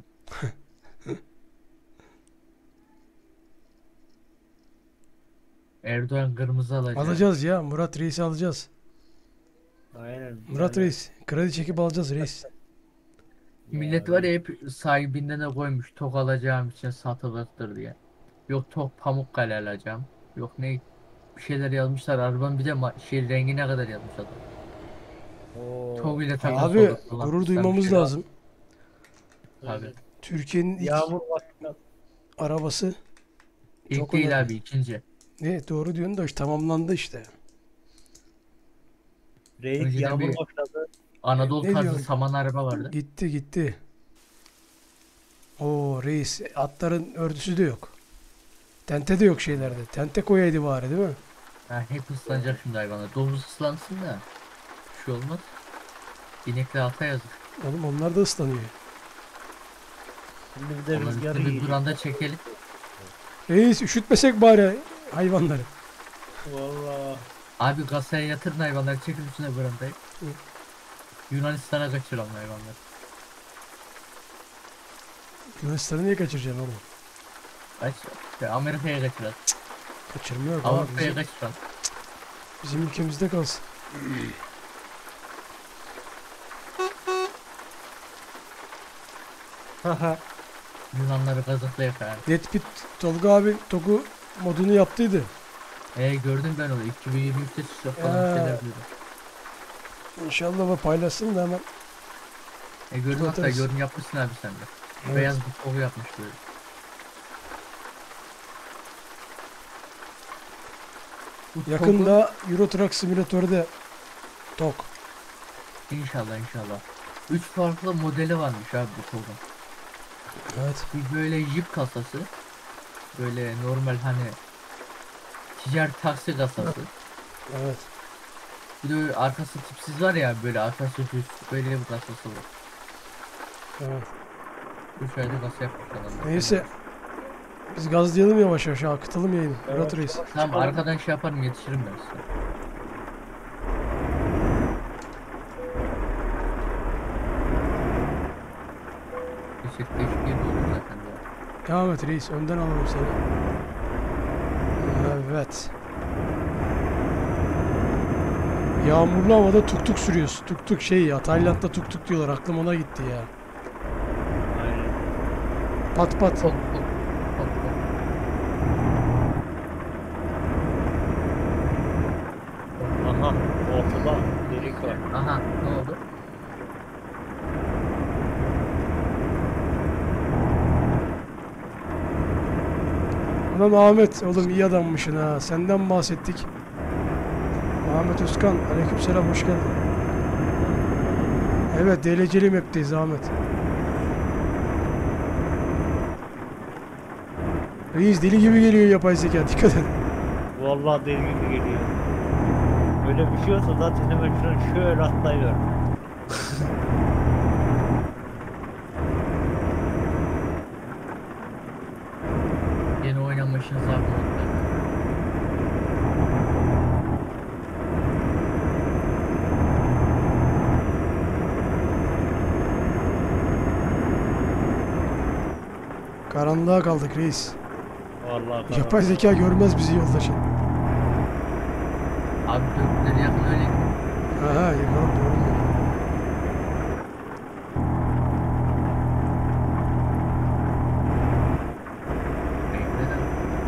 Erdoğan kırmızı alacak. Alacağız ya. Murat Reis'i alacağız. Aynen. Murat Yani Reis. Kredi çekip alacağız reis. Millet var ya hep sahibinden de koymuş. Tok alacağım için satılıktır diye. Yok tok Pamukkale alacağım. Yok ne bir şeyler yazmışlar. Arabanın bir de şey rengine kadar yazmış adam. Oo. Tok ile takas Abi olur falan. gurur Sen bir duymamız şey- lazım. Abi. Türkiye'nin ilk Yağmur başladı. arabası. İlk Çok değil önemli. abi ikinci. Ne doğru diyorsun da işte tamamlandı işte. Reis Önceden yağmur bir- başladı. Anadolu Ne tarzı diyorsun? saman araba vardı. Gitti gitti. Oo reis atların örtüsü de yok. Tente de yok şeylerde. Tente koyaydı bari değil mi? Ha, hep ıslanacak şimdi hayvanlar. Domuz ıslansın da. Bir şey olmaz. İnekle ata yazık. Oğlum onlar da ıslanıyor. Şimdi bir de Onları rüzgarı bir yiyor. duranda çekelim. Reis üşütmesek bari hayvanları. Valla. Abi kasaya yatırın hayvanları çekin üstüne brandayı. Hı. Yunanistan'a kaçıralım hayvanları. Yunanistan'ı niye kaçıracaksın oğlum? Kaç. Ya Amerika'ya kaçıralım. Kaçırmıyor abi. Avrupa'ya Bizim, kaçıralım. bizim ülkemizde kalsın. Haha. Yunanları kazıklayak abi. Dead Pit Tolga abi Toku modunu yaptıydı. Gördüm ben onu. 2023'te çıkacak falan bir şeyler duydum. İnşallah bu paylaşsın da hemen. Gördüm hatta Atarız. yorum yapmışsın abi sen de. Evet. Beyaz bir koku yapmış böyle. Bu Tog'un- Yakında Euro Truck Simülatör'de Tok. İnşallah inşallah. 3 farklı modeli varmış abi bu Tog'un. Evet. Bir böyle Jeep kasası. Böyle normal hani ticari taksi kasası. Evet. Bir de öyle arkası tipsiz var ya böyle arkası düz. Böyle bir kasası var. Evet. 3 ayda kasa yapmış adamlar. Neyse. Biz gazlayalım yavaş yavaş. Akıtalım yayını. Murat Evet, Reis. Tamam arkadan şey yaparım yetişirim ben size. Teşekkür değişik olur zaten ya. Devam et Reis. Önden alalım seni. Evet. Yağmurlu havada tuk tuk sürüyoruz. Tuk tuk şey ya. Tayland'da tuk tuk diyorlar. Aklım ona gitti ya. Aynen. Pat pat. Çok çok. Aha. Ortada delik var. Aha ne oldu? Ulan Ahmet oğlum iyi adammışsın ha. Senden bahsettik. Ahmet Özkan. Aleykümselam hoş geldin. Evet DLC'li map'teyiz Ahmet. Reis deli gibi geliyor yapay zeka. Dikkat et. Vallahi deli gibi geliyor. Öyle bir şey olsa zaten hemen şunu şöyle atlayıyorum. Yeni oynan başınıza atmadılar. Karanlığa kaldık reis. Vallahi Yapay zeka görmez bizi yolda şimdi. Abi dörtleri yakın öyle gidiyor. Aha yakalım doğru. Neden?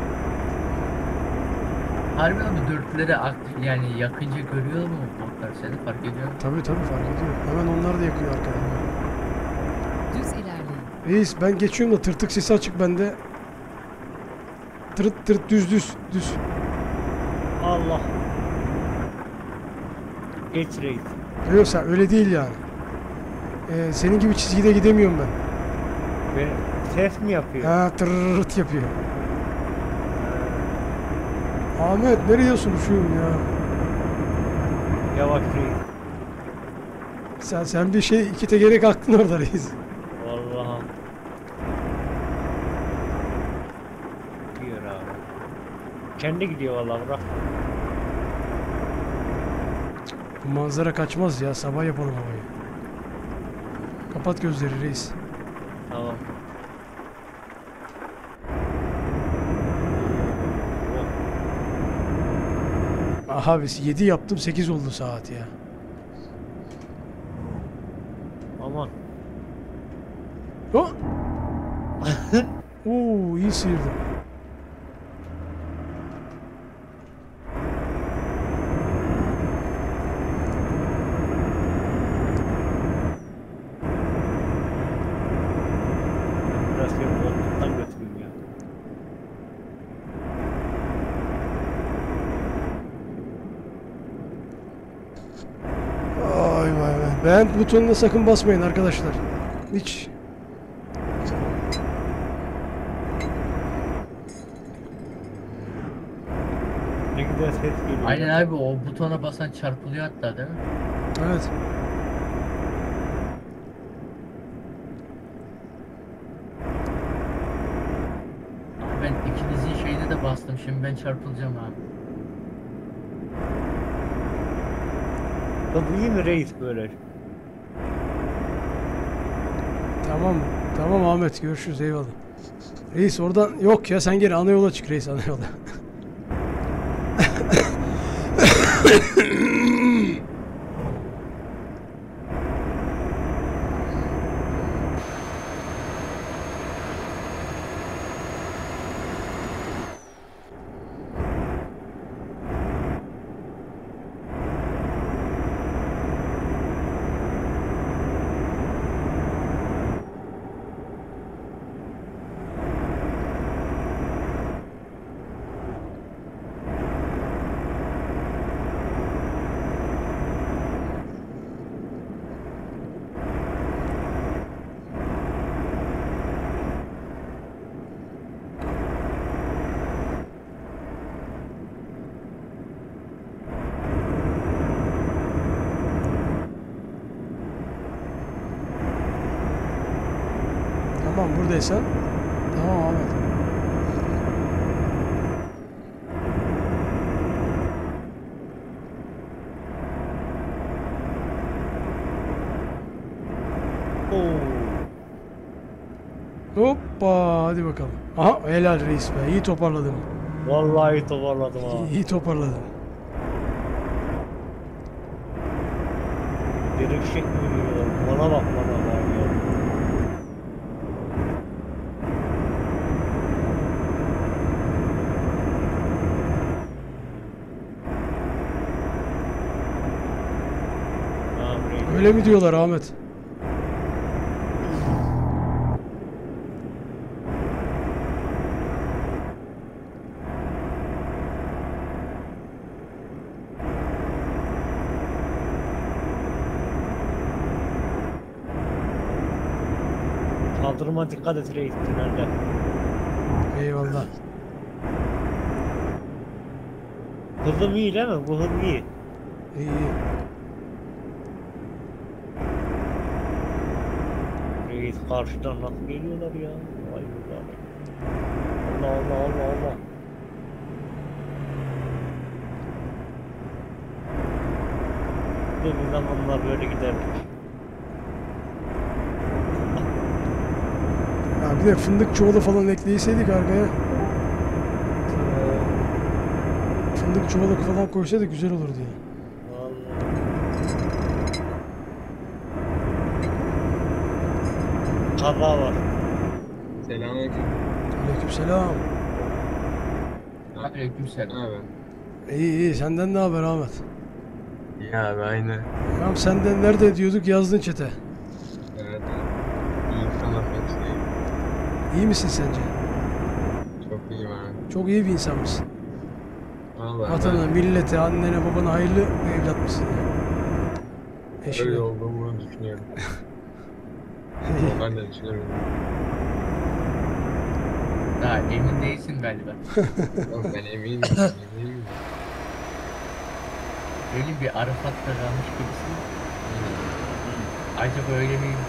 Harbi abi dörtleri aktif yani yakınca görüyor mu botlar seni fark ediyor mu? Tabii tabii fark ediyor. Hemen onlar da yakıyor arkadan. Düz ilerleyin. Reis ben geçiyorum da tırtık sesi açık bende. Tırıt tırıt düz düz düz. Allah. Geç reis. Yok sen öyle değil yani. Senin gibi çizgide gidemiyorum ben. Ve ses mi yapıyor? Ha tırırt yapıyor. Ahmet nereye uçuyorsun ya? Yavaş reis. Sen bir şey iki tekerlek aklın orada reis. Vallahi. Gidiyor abi. Kendi gidiyor vallahi bırak. Bu manzara kaçmaz ya. Sabah yapalım havayı. Kapat gözleri reis. Tamam. Aha biz 7 yaptım 8 oldu saat ya. Aman. Oh! Oo iyi sıyırdım. Biraz bir koltuktan götüreyim ya. Ay vay vay. Beğen butonuna sakın basmayın arkadaşlar. Hiç. Ne güzel ses geliyor. Aynen abi, o butona basan çarpılıyor hatta, değil mi? Evet. Ben ikinizin şeyine de bastım. Şimdi ben çarpılacağım abi. Ya bu iyi mi reis böyle? Tamam. Tamam Ahmet görüşürüz eyvallah. Reis oradan yok ya sen geri ana yola çık reis ana yola. Tamam buradaysan. Tamam Ahmet. Oo. Hoppa hadi bakalım. Aha helal reis be iyi toparladın. Vallahi toparladım ha. İyi toparladın. Direkt fişek mi geliyor? Bana bak bana bak ya. Tamam reis. Öyle mi diyorlar Ahmet? Kaldırıma dikkat et reis tünelde. Eyvallah. Hızım iyi değil mi? Bu hız iyi. İyi iyi. Reis karşıdan nasıl geliyorlar ya? Vay be. Allah Allah Allah Allah. Bir zamanlar böyle giderdik. Ya bir de fındık çuvalı falan ekleyseydik arkaya. Fındık çuvalı falan koysaydık güzel olurdu ya. Vallahi. Kaza var. Selamünaleyküm. Aleykümselam. Aleykümselam. Abi. İyi iyi senden ne haber Ahmet? İyi abi aynı. Ya senden nerede diyorduk yazdın çete. Evet. İyi sana peki. İyi misin sence? Çok iyiyim abi. Çok iyi bir insan mısın? Vallahi Vatanına, millete, annene, babana hayırlı bir evlat mısın ya? Eşine. Öyle olduğumu düşünüyorum. Ben de düşünüyorum. Daha emin değilsin galiba. Yok, ben eminim. Eminim. Öyle bir Arafat'ta kalmış gibisin. Acaba öyle miyim?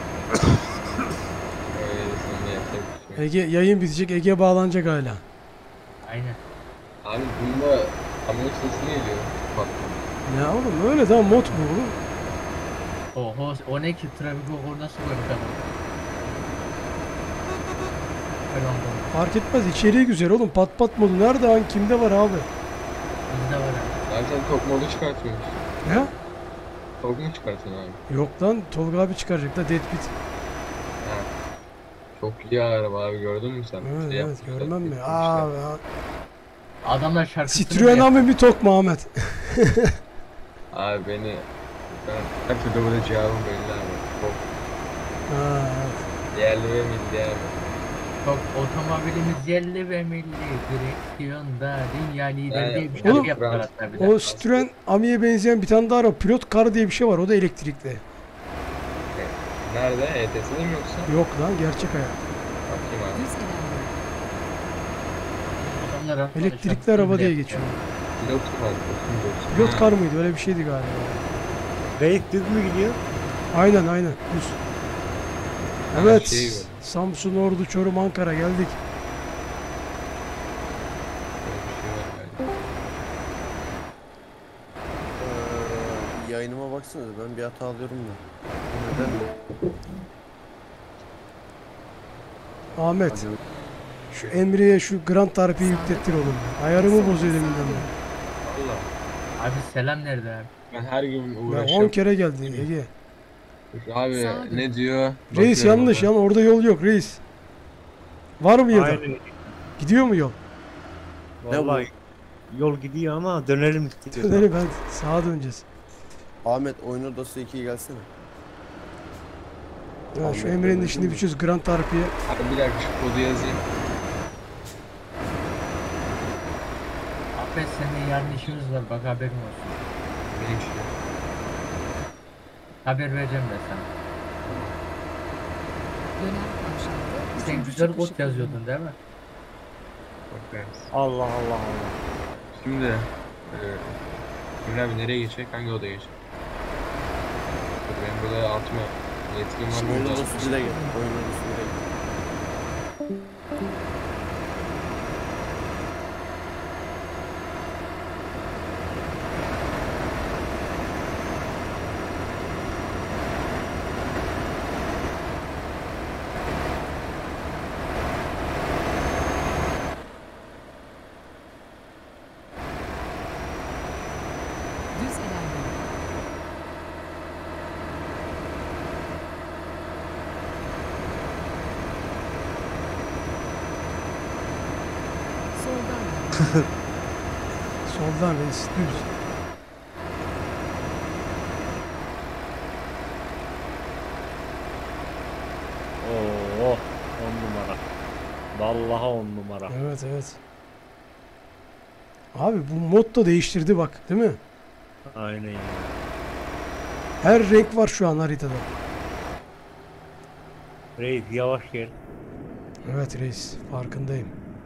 Öyle sana yapacak bir şey yok. Ege yayın bitecek. Ege bağlanacak hala. Aynen. Abi bunda kamyon sesi geliyor. Bak. Ya oğlum öyle daha mod bu oğlum. Oho o ne ki trafik o nasıl böyle tamam. Öyle oldu. Fark etmez. İçeriği güzel oğlum. Pat pat modu. Nerede hangi kimde var abi? Bizde var abi. Zaten tok modu çıkartıyormuş. Ya? Tok mu çıkartıyorsun abi? Yok lan. Tolga abi çıkaracak da Deadbeat. Ha. Çok iyi araba abi, gördün mü sen? Evet Şey evet yapmışlar, görmem mi? getirmişler. Abi. Adamlar şarkısını Citroen bile- abi bir tok mu Ahmet? Abi ben her türlü burada cevabım belli abi. Çok Ha, evet. değerli ve milli abi. Çok otomobilimiz yerli ve milli direksiyonda dünya lideri Yani, diye bir oğlum, şarkı yaptılar hatta bir de. O Citroen Ami'ye benzeyen bir tane daha var. Pilot Kar diye bir şey var. O da elektrikli. Nerede? ETS'de mi yoksa? Yok lan gerçek hayat. Bakayım abi. Düz ilerleyin. Adamlar hakkında Elektrikli şarkısını araba bile diye yapıyor. geçiyor. Pilot kar. Pilot. Pilot Kar mıydı? Öyle bir şeydi galiba. Reis düz mü gidiyor? Aynen aynen. Düz. Evet. şey var. Samsun, Ordu, Çorum, Ankara geldik. Böyle bir şey var galiba. Yayınıma baksanıza, ben bir hata alıyorum da. Neden? Ahmet. Hadi. Şu Emre'ye şu Grand Tarif'i yüklettir oğlum. Ayarımı bozuyor deminden beri. Valla. Abi selam nerede abi? Ben her gün Ya uğraşıyorum. 10 kere geldi Ege. Abi Sağ ol. ne diyor? Reis Bakıyorum yanlış ona. yan orada yol yok reis. Var mı ya da? Aynen. Gidiyor mu yol? Vallahi yol gidiyor ama dönelim istiyorsan. Dönelim ben sağa döneceğiz. Ahmet oyun odası 2'ye gelsene. Ya Ahmet şu Emre'nin Bey, işini değil bir mi? çöz Grand Tarif'i. Abi bir dakika şu kodu yazayım. Affet seninle yarın işimiz var bak haberin olsun. Benim şey. Haber vereceğim ben sana. Döner kavşakta. Sen üçüncü güzel çıkışı bot yazıyordun değil mi? Bakar mısın? Allah Allah Allah. Şimdi Emre abi nereye geçecek? Hangi odaya geçecek? Dur, benim burada altıma yetkim var. Oyun burada. odası 1'e gel. Oyun odası 1'e gel. Düz ilerleyin. Soldan ilerleyin. Soldan reis düz. Oo, 10 numara. Vallahi 10 numara. Evet evet. Abi bu mod da değiştirdi bak değil mi? Aynen ya. Her renk var şu an haritada. Reis yavaş gel. Evet reis farkındayım.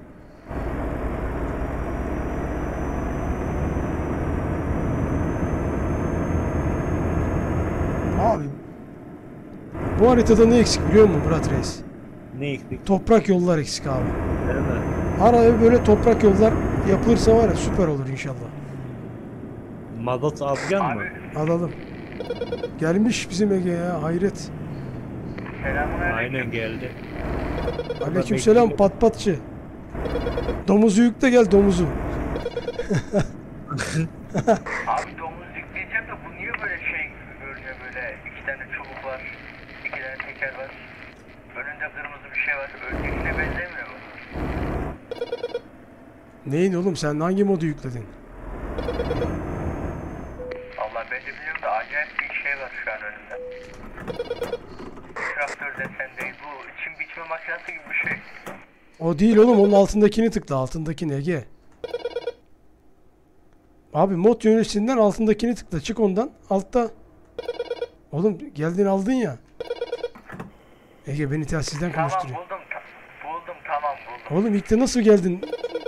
Abi bu haritada ne eksik biliyor musun Murat Reis? Ne eksik? Toprak yollar eksik abi. Değil mi? Araya böyle toprak yollar yapılırsa var ya süper olur inşallah. Mazot alacak mı? Alalım. Gelmiş bizim Ege ya hayret. Aynen geldi. Aleykümselam pat patçı. Domuzu yükle gel domuzu. Abi domuz yükleyeceğim de bu niye böyle şey görünüyor böyle iki tane çubuk var, iki tane teker var. Önünde kırmızı bir şey var. Ötekine benzemiyor mu? Neyin oğlum sen hangi modu yükledin? Allah ben de biliyorum da acayip bir şey var şu an önümde. Traktör desen değil bu çim biçme makinesi gibi bir şey. O değil oğlum onun altındakini tıkla altındakini Ege. Abi mod yöneticisinden altındakini tıkla çık ondan altta Oğlum geldin aldın ya. Ege beni telsizden Tamam konuşturuyor. buldum. Buldum tamam buldum. Oğlum ilk de nasıl geldin?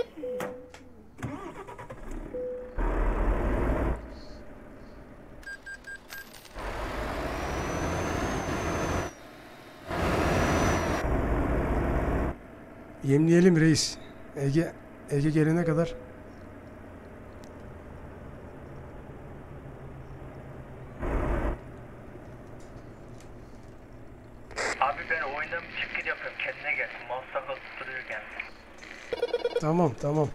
Yemleyelim reis. Ege gelene kadar. Abi ben oyundan bir çıkış yapıyorum. Kendine gelsin. Mouse sakal tutturuyor kendini. Tamam.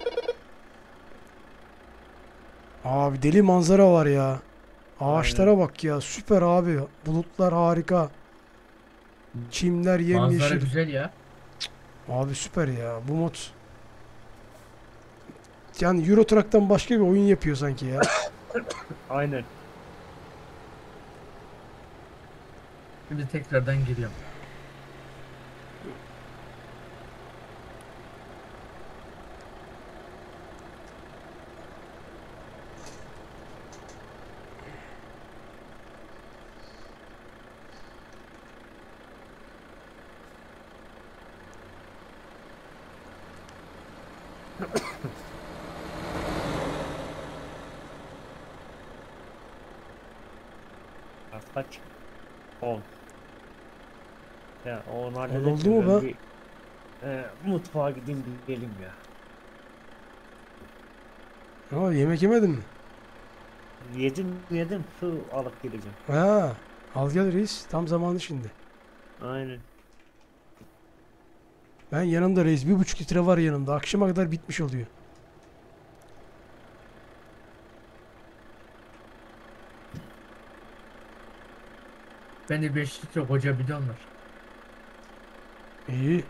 Abi deli manzara var ya. Ağaçlara bak ya. Süper abi. Bulutlar harika. Çimler Manzara yemyeşil. güzel ya. Abi süper ya. Bu mod yani Euro Truck'tan başka bir oyun yapıyor sanki ya. Aynen. Şimdi tekrardan giriyorum. Saat kaç? 10. Ya 10 oldu mu be? Mutfağa gideyim geleyim ya. Ha, yemek yemedin mi? Yedim su alıp geleceğim. Ha, al gel reis. Tam zamanı şimdi. Aynen. Ben yanımda reis. 1,5 litre var yanımda. Akşama kadar bitmiş oluyor. Bende 5 litre koca bidon var. İyi.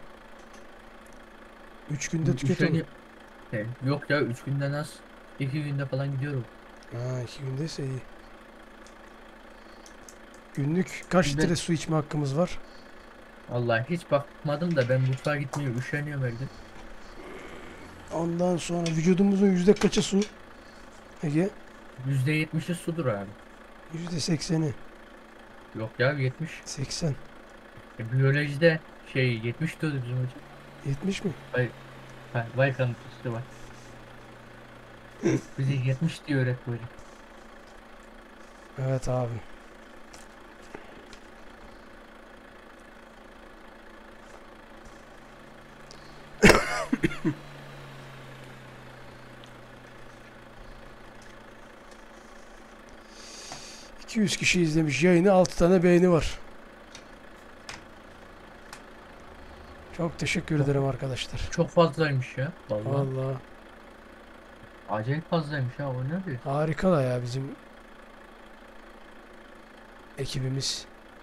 3 günde tüket Üşeni- olur. Yok ya 3 günden az. 2 günde falan gidiyorum. Ha, 2 gündeyse iyi. Günlük kaç Ben- litre su içme hakkımız var? Vallahi hiç bakmadım da ben mutfağa gitmeye üşeniyorum her gün. Ondan sonra vücudumuzun yüzde kaçı su? Ege? %70'i sudur abi. %80'i. Yok ya 70. 80. Biyolojide 70 diyordu bizim hocam. 70 mi? Vay kanıtlısı var. Bize 70 diyor öğretti hocam. Evet abi. ...200 kişi izlemiş yayını, 6 tane beğeni var. Çok teşekkür ederim arkadaşlar. Çok fazlaymış ya. Vallahi. Vallahi Acayip fazlaymış ha o ne diyor? harika da ya bizim ekibimiz.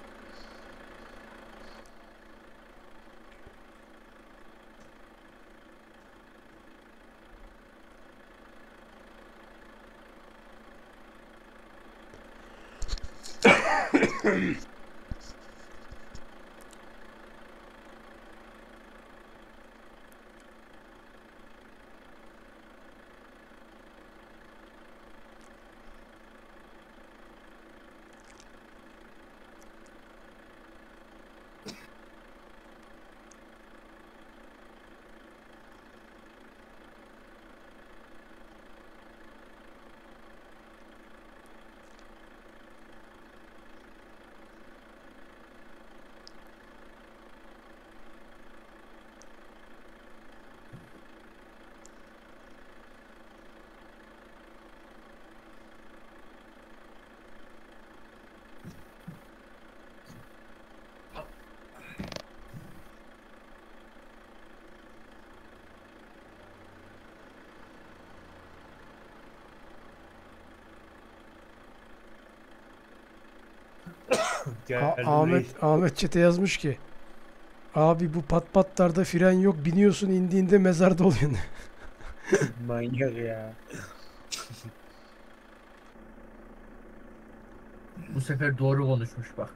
Geldim Ahmet Çete yazmış ki, abi bu pat patlarda fren yok, biniyorsun, indiğinde mezarda oluyorsun. Manyak ya. Bu sefer doğru konuşmuş bak.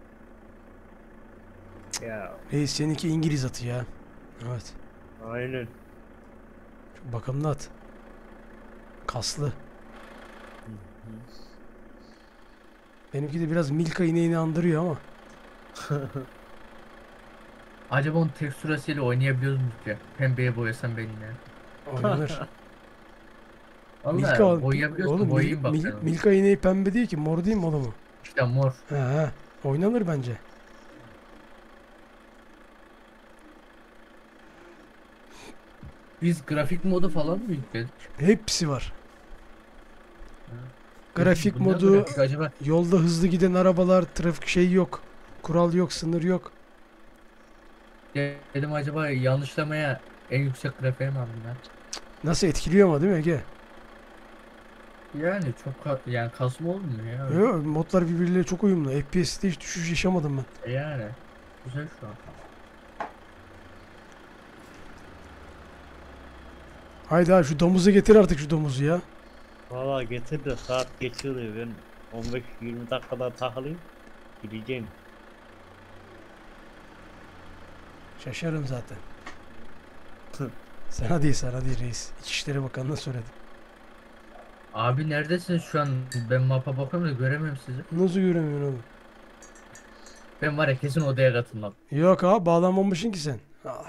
Ya Reis seninki İngiliz atı ya. Evet. aynen. Çok bakımlı at. Kaslı. Benimki de biraz Milka ineğini andırıyor ama. Acaba onun tekstürasıyla oynayabiliyoruz mu ki? Pembeye boyasam benimle. Oynanır. Valla boyayabiliyorsun, oğlum boyayayım bak ben onu. Milka ineği pembe değil ki, mor değil mi oğlum o? İşte mor. He, oynanır bence. Biz grafik modu falan mı yükledik? Hepsi var. Grafik Bu ne modu, grafik acaba? yolda hızlı giden arabalar, trafik şey yok. Kural yok, sınır yok. Dedim acaba yanlışlamaya en yüksek grafiğe mi aldım ben? Nasıl etkiliyor ama değil mi Ege? Yani çok yani kasma olmuyor ya. öyle. Yok, modlar birbirleriyle çok uyumlu. FPS'te hiç düşüş yaşamadım ben. Yani. Güzel şu an. Haydi abi şu domuzu getir artık, şu domuzu ya. Valla getir de saat geçiyor diyor. Ben 15-20 dakikada takılayım. Gideceğim. Şaşarım zaten. Sana değil reis. İçişleri Bakanı'na söyledim. Abi neredesiniz şu an? Ben mapa bakıyorum da göremiyorum sizi. Nasıl göremiyorsun oğlum? Ben var ya kesin odaya katılmam. Yok abi, bağlanmamışsın ki sen. Ah,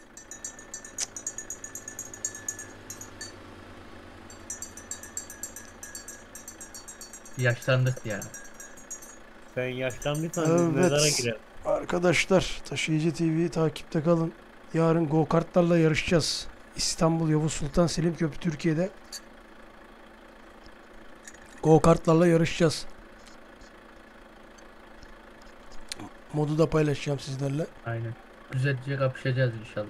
Yaşlandık ya. Sen yaşlandıysan Evet. biz mezara girelim. arkadaşlar, Taşıyıcı TV'yi takipte kalın. Yarın go kartlarla yarışacağız. İstanbul Yavuz Sultan Selim Köprü, Türkiye'de. Go kartlarla yarışacağız. Modu da paylaşacağım sizlerle. Aynen. Güzelce kapışacağız inşallah.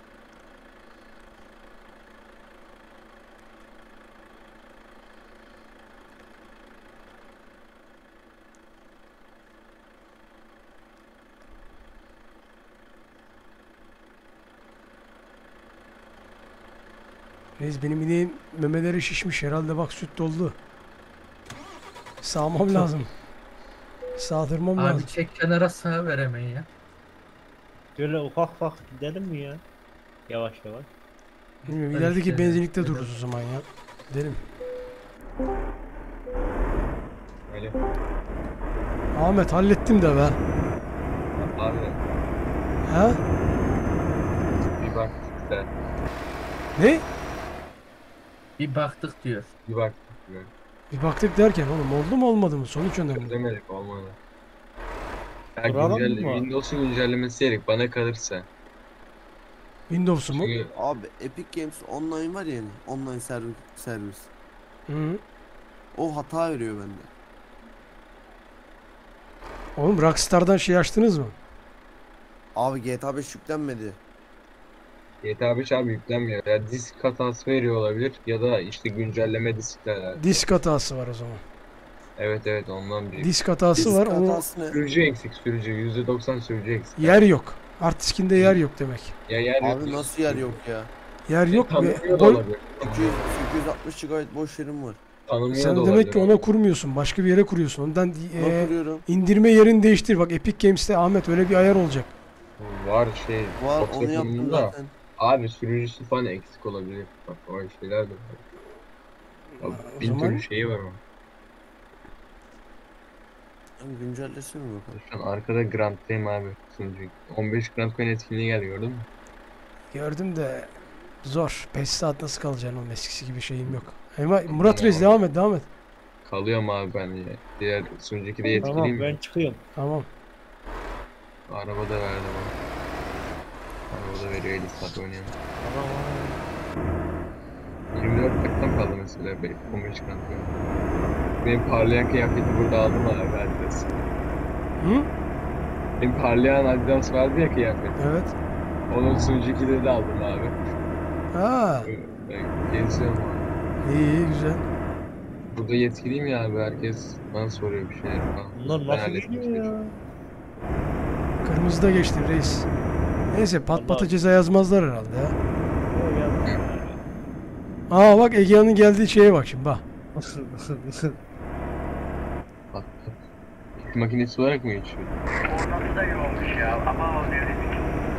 Reis, benim ineğin memeleri şişmiş herhalde, bak süt doldu. Sağmam lazım. Sağdırmam Abi lazım. çek kenara sağ veremeyin ya. Şöyle ufak ufak gidelim mi ya? Yavaş yavaş. Bilmiyorum, Hadi ilerideki işte, benzinlikte gidelim. dururuz o zaman ya. Gidelim. Öyle. Ahmet, hallettim de be. Abi Ha? bir baktık da. Ne? Bir baktık diyor. Bir baktık. Böyle. Bir baktık derken oğlum, oldu mu olmadı mı? Sonuç önemli. Demedik olmadı. Ya Kuralım güncelle, mı? Windows'un güncellemesi gerek bana kalırsa. Windows'u mu? Çünkü Abi Epic Games Online var ya yani. Online servis. Hı. O hata veriyor bende. Oğlum Rockstar'dan şey açtınız mı? Abi GTA 5 yüklenmedi. GTA 5 abi yüklenmiyor. Ya disk hatası veriyor olabilir ya da işte güncelleme diskler. Disk hatası var o zaman. Evet ondan bir. Disk hatası Disk var. Onu hatası ne? Sürücü eksik sürücü. %90 sürücü eksik. yer yok. Hard diskinde yer yok demek. Ya yer yok. Abi nasıl yer yok ya? Yer yok ve Tanımıyor da boy- olabilir. 860 GB boş yerim var. Tanımıyor sen da demek ki olabilir. ona kurmuyorsun. Başka bir yere kuruyorsun. Ondan Ona kuruyorum. indirme yerini değiştir. Bak Epic Games'te Ahmet öyle bir ayar olacak. Var şey. Var Fox onu yaptım yapımında. zaten. Abi sürücüsü falan eksik olabilir. Bak o şeyler de var. Ya, O bin zaman- türlü şeyi var o. Abi güncellesin mi bakalım? Şu an arkada Grand'dayım abi. Sunucu. 15 Grand Coin etkinliği geldi gördün mü? Gördüm de zor. 5 saat nasıl kalacaksın oğlum, eskisi gibi şeyim yok. Ama Murat Reis devam et. Kalıyorum abi ben ya. Diğer sunucuki de yetkiliyim. Tamam, ben ya. çıkıyorum. Tamam. Araba da verdi bana. Araba da veriyor 50 saat oynayan. Tamam. 24 dakikam kaldı mesela 15 Grand Coin. Benim parlayan kıyafeti burada aldım abi Adidas. Hı? Benim parlayan Adidas vardı ya kıyafet. Evet. Onun sunucukileri de aldım abi. Ha, Ben geziyorum abi. iyi güzel. Burada yetkiliyim ya abi, herkes bana soruyor bir şeyler falan. Bunlar Ben nasıl halletmek geliyor istiyorum. ya? Kırmızıda geçtin reis. Neyse, pat pata Vallahi- ceza yazmazlar herhalde ya. O ya. Aa bak, Egea'nın geldiği şeye bak şimdi bak. Bak. İlk makinesi olarak mı geçiyor? Orması da iyi olmuş ya ama o devlet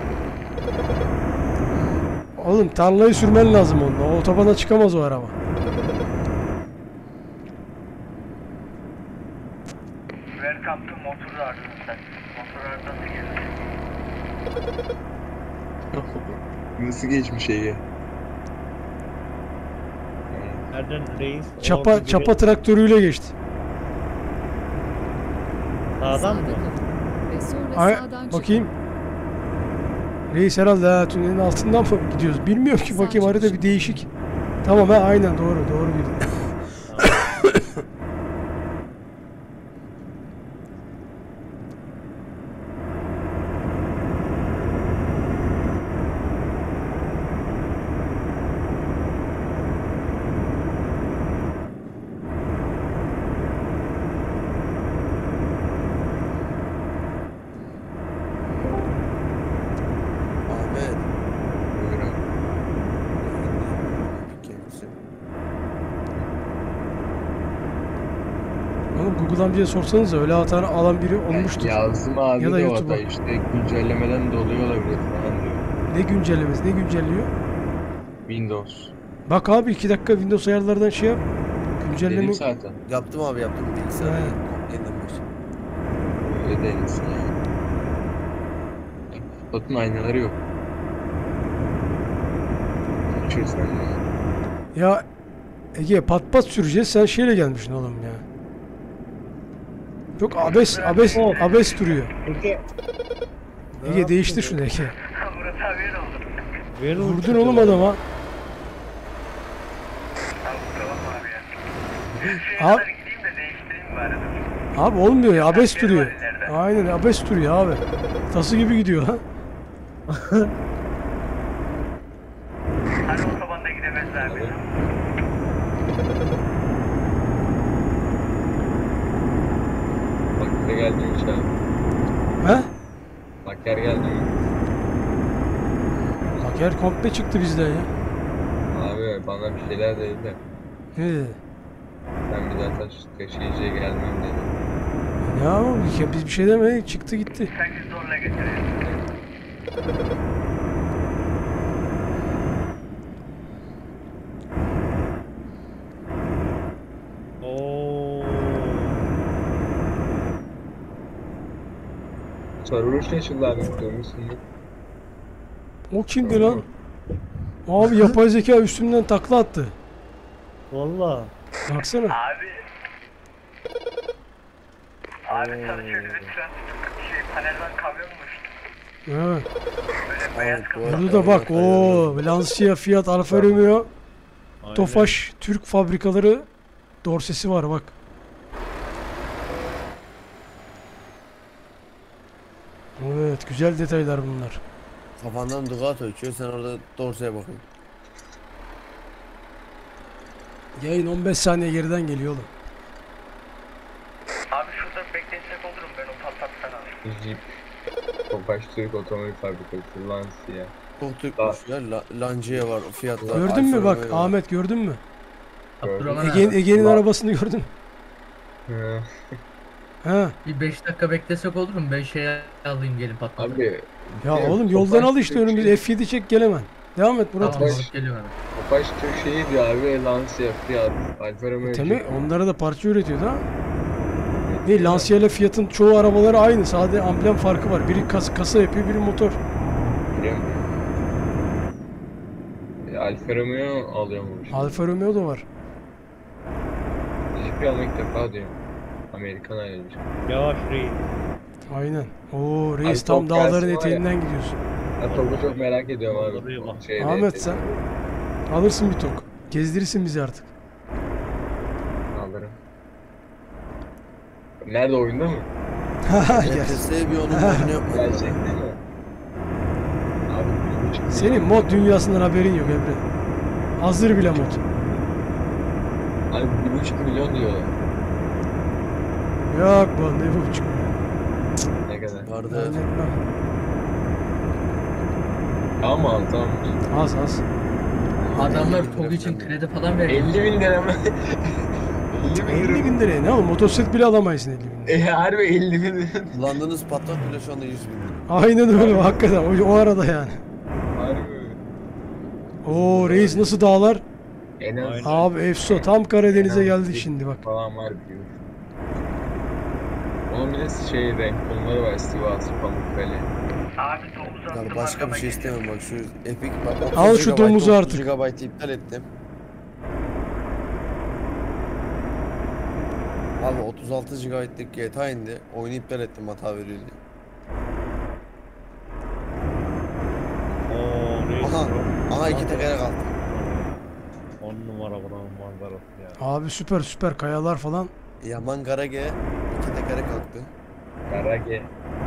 Oğlum tarlayı sürmen lazım onunla. O otobana çıkamaz o araba. Welcome to motor ardından. Motor ardından gelir. Nasıl geçmiş Ege? Nereden reis? O Çapa biri çapa traktörüyle geçti. Sağdan Sağda mı? kalın ve sonra Ay, sağdan çıkın. bakayım. Reis herhalde ha, tünelin altından mı gidiyoruz? Bilmiyorum ki, Sağ bakayım harita çıkış. bir değişik. Tamam ha, aynen doğru bildin. Ahmet. Buyur abi. Kendisi. Oğlum Google amcaya sorsanız öyle hata alan biri olmuştur. Yazdım abi Ya da de o YouTube'a. hata işte güncellemeden dolayı olabilir falan diyor. Ne güncellemesi, ne güncelliyor? Windows. Bak abi 2 dakika Windows ayarlardan şey yap. Güncelleme. Dedim zaten. Yaptım abi yaptım. Bilgisayarı He. yeniden başladım. Öyle denilsin yani. Batın aynaları yok. Uçuyoruz sen de. Ya Ege pat pat süreceğiz, sen şeyle gelmişsin oğlum ya. Yok abes duruyor. Peki. Ege değiştir şunu Ege. Murat abiye ne oldu? Beni Vurdun uçurdu. oğlum adama. Abi tamam abi ya. Şu Abi- yanlara gideyim de değiştireyim bari. Abi olmuyor ya, abes duruyor. Aynen abes duruyor abi. Tası gibi gidiyor ha. Hani otobanda gidemez abi. Bak ne geldiğmiş abi. He? Bak yer geldi mi? Bak yer komple çıktı bizden ya. Abi bana bir şeyler dedi de. Ne dedi? Ben bir daha taşıyıcıya gelmem dedi. Ne yapalım ya, biz bir şey demedik, çıktı gitti. Sanki zorla getiriyor. Oo. Sarhoş yaşında abi görmüşsün mü? O kimdi lan? Abi yapay zeka üstümden takla attı. Valla. Baksana. Abi. Abi çalışıyor lütfen. Panelden kamyon mu uçtu? Evet. Böyle beyaz kapı. Burada da bak o Lancia, Fiat, Alfa Romeo, Aynen. Tofaş, Türk fabrikaları dorsesi var bak. Evet, güzel detaylar bunlar. Kafandan Ducato uçuyor. Sen orada dorseye bakıyorsun. Yayın 15 saniye geriden geliyor oğlum. Abi şurada bekletsek olur mu? Ben o patlatsan alayım. Jeep. Tofaş Türk Otomobil Fabrikası. Lancia. Çok Türkmüş ya. Lancia var. Fiyatlar. Gördün mü Alfa bak Romeo var. Ahmet, gördün mü? Abdurrahman abi. Ege'nin Ulan. arabasını gördün. Hı. Ha. Bir 5 dakika beklesek olur mu? Ben şey alayım gelin patladı. Abi. Ya bir oğlum Tofaş yoldan al işte Türk önümüz şey- F7 çek gel hemen. Devam et Murat. Tamam Tofaş. alıp geliyorum hemen. Tofaş Türk şeyi diyor abi. Lancia, Fiat, Alfa Romeo. Demek onlara da parça üretiyor da. Ne, Lancia ile Fiat'ın çoğu arabaları aynı. Sadece amblem farkı var. Biri kasa yapıyor, biri motor. Biliyorum. Alfa Romeo alıyormuş. Alfa Romeo da var. Jeep'i almak ilk defa diyor. Amerikan ayrılmış. Yavaş reis. Aynen. Oo reis Abi tam top dağların gelsin var ya. eteğinden gidiyorsun. Ya topu çok merak ediyorum Oraya abi. bak. Şeyde, Ahmet sen alırsın bir tok. Gezdirirsin bizi artık. Alırım. Nerede, oyunda mı? Gel. ETS'ye bir onun oyunu yapmadı. Gerçekten mi? Abi 1,5 Senin mod dünyasından haberin yok Emre. Hazır bile mod. Abi 1,5 milyon diyorlar. Yok bu ne bu buçuk. Ne kadar? Ben Vardı. etmem. Tamam tamam. Az az. Adamlar TOG için kredi falan veriyor. 50.000 lira mı? 50 bin liraya ne oğlum, motosiklet bile alamayız 50 bin liraya. Harbi 50.000 lira. Kullandığınız patlak bile şu anda 100 bin lira. Aynen öyle hakikaten o arada yani. Harbi. Oo reis nasıl dağlar? En az Aynen. Abi Efso tam Karadeniz'e En az geldi bir şimdi bak. falan var bir. Onun bir de şey renk tonları var. Sivas, Pamukkale. Abi domuzu attım. Yani başka bir arkama şey geçtim. istemiyorum bak şu Epic bak 30 Al şu GB, domuzu 30 artık. GB iptal ettim. Abi 36 GB'lik GTA indi. Oyunu iptal ettim hata verildi. Oo, reis. Aha iki tekere kaldı. 10 numara buranın manzarası ya. Abi süper süper kayalar falan. Yaman Garage iki tekere kalktı. Karage.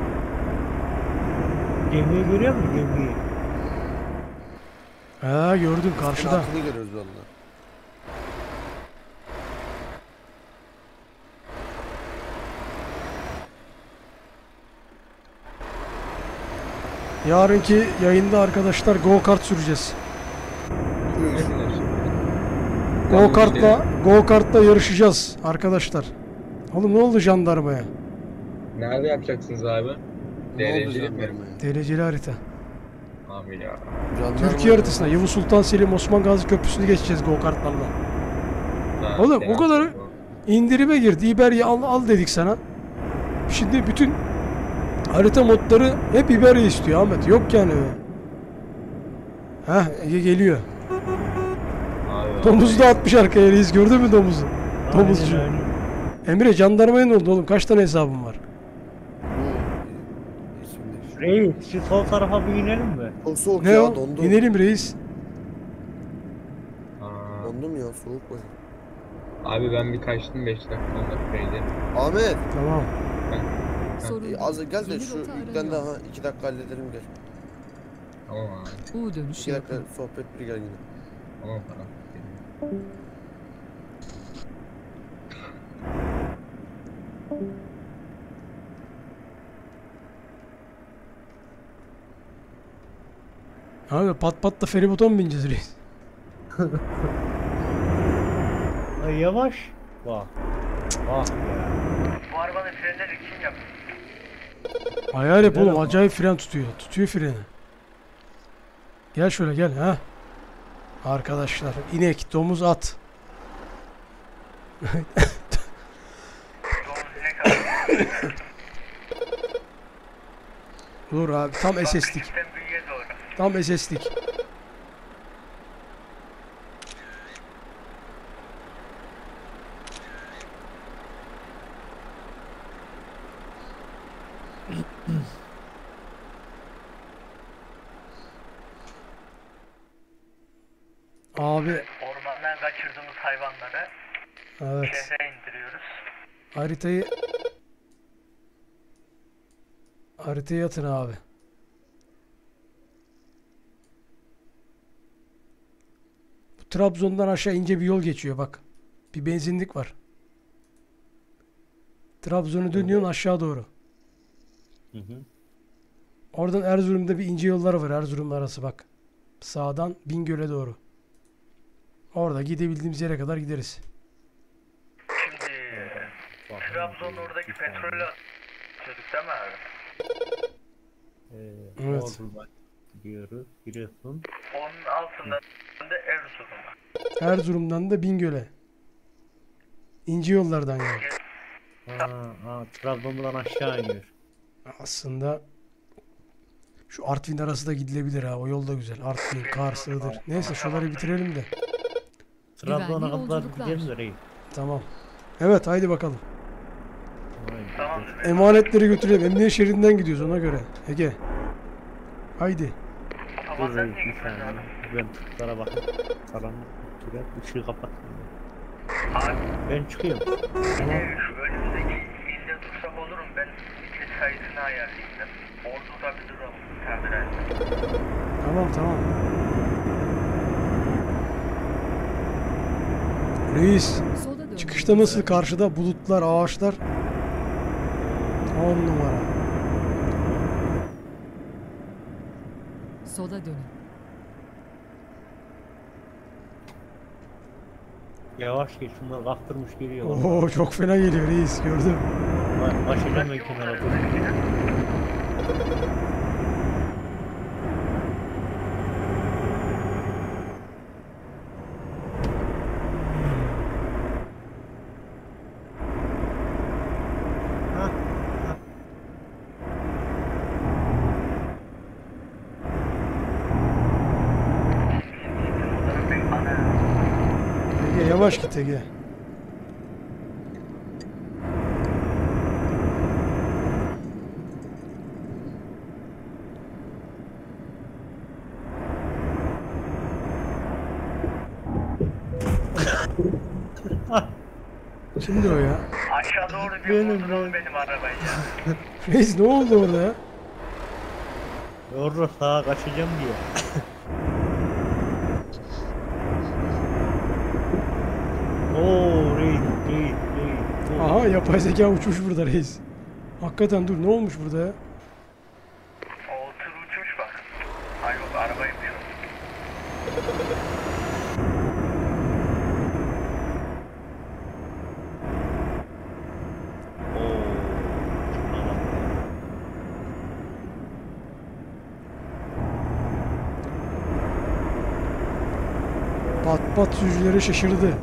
Gemiyi görüyor musun gemiyi? He gördüm karşıda. Altını görüyoruz valla. Yarınki yayında arkadaşlar go kart süreceğiz. Go kartla yarışacağız arkadaşlar. Oğlum ne oldu jandarmaya? Nerede yapacaksınız abi? Ne oldu DRC'li mi? jandarmaya? Dereceli harita. Abi ya. Jandarma- Türkiye haritasına Yavuz Sultan Selim Osman Gazi Köprüsü'nü geçeceğiz go kartlarla. Ha, Oğlum, selam. o kadar- İndirime girdi. İberya al dedik sana. Şimdi bütün harita modları hep İberya istiyor Ahmet. Yok yani. Heh geliyor. Abi, Domuzu da atmış arkaya reis. Gördün mü domuzu? Domuzcu. Aynen öyle. Emre jandarmaya ne oldu oğlum? Kaç tane hesabın var? Bu isimde. Reis şu sol tarafa bir inelim mi? Çok soğuk Ne ya o? dondum. İnelim reis. Aa, Dondum ya soğuk var. abi ben bir kaçtım 5 dakika 10 dakikaydı. Ahmet Tamam. Sorun değil. az gel de Yeni şu rota yükten de aranıyor. 2 dakika halledelim gel. Tamam abi. U dönüşü 2 dakika yapın. sohbet bir gel yine. Tamam tamam. Abi pat pat da feribota mı bineceğiz reis? Ay yavaş. Bak. Bak ya. Bu arabanın frenleri kim yaptı? Hayal yap Güzel oğlum. ama. Acayip fren tutuyor. Tutuyor freni. Gel şöyle gel ha. Arkadaşlar inek, domuz, at. Domuz ne kadar? Dur abi tam SS'lik. Küçükten büyüğe doğru. Tam SS'lik. Abi Ormandan kaçırdığımız hayvanları evet şehre indiriyoruz. haritayı atın abi. Bu Trabzon'dan aşağı ince bir yol geçiyor bak. Bir benzinlik var. Trabzon'u dönüyorsun aşağı doğru. Hı hı. Oradan Erzurum'da bir ince yollar var Erzurum'la arası bak. Sağdan Bingöl'e doğru. Orada gidebildiğimiz yere kadar gideriz. Şimdi Bak, Trabzon'un oradaki bir saniye. petrolü atıyorduk değil mi abi? Evet. Oradan gidiyoruz. Giriyorsun. Onun altında da Erzurum'a. Erzurum'dan da Bingöl'e. İnce yollardan yani. Trabzon'dan aşağı iniyor. Aslında şu Artvin arası da gidilebilir ha. O yol da güzel. Artvin, Kars, Iğdır. Neyse şuraları bitirelim de. Trabzon'a kadar yolculuklar. gideceğiz de reis. Tamam. Evet haydi bakalım. Tamamdır. Emanetleri götürelim. Emniyet şeridinden gidiyoruz ona göre. Ege. Haydi. Dur Otobandan reis niye bir gitmedin saniye. abi? Ben tuşlara bakayım. Karanlık tuşlara ışığı kapatayım. Abi Ben çıkıyorum. bir de şu önümüzdeki ilde dursak olurum. Ben ilçe sayısını ayarlayayım da. Ordu'da bir duralım. Tabirayla. Tamam. Reis. Sola dön. Çıkışta nasıl karşıda bulutlar, ağaçlar? 10 numara. Sola dönün. Yavaş geç şunlar kaptırmış geliyor. Oo çok fena geliyor reis gördüm. Başlayacağım ben kenara dur. Hah yavaş git Ege. Kimdi o ya? Aşağı doğru bir Benim, vurdun benim arabayı ya. Reis ne oldu orada ya? Yorru sağa kaçacağım diye. Oo reis. Aha yapay zeka uçmuş burada reis. Hakikaten dur ne olmuş burada ya? O tır uçmuş bak. Ay yok arabaymış o. Oo. Şuna bak ya. Pat pat sürücüleri şaşırdı.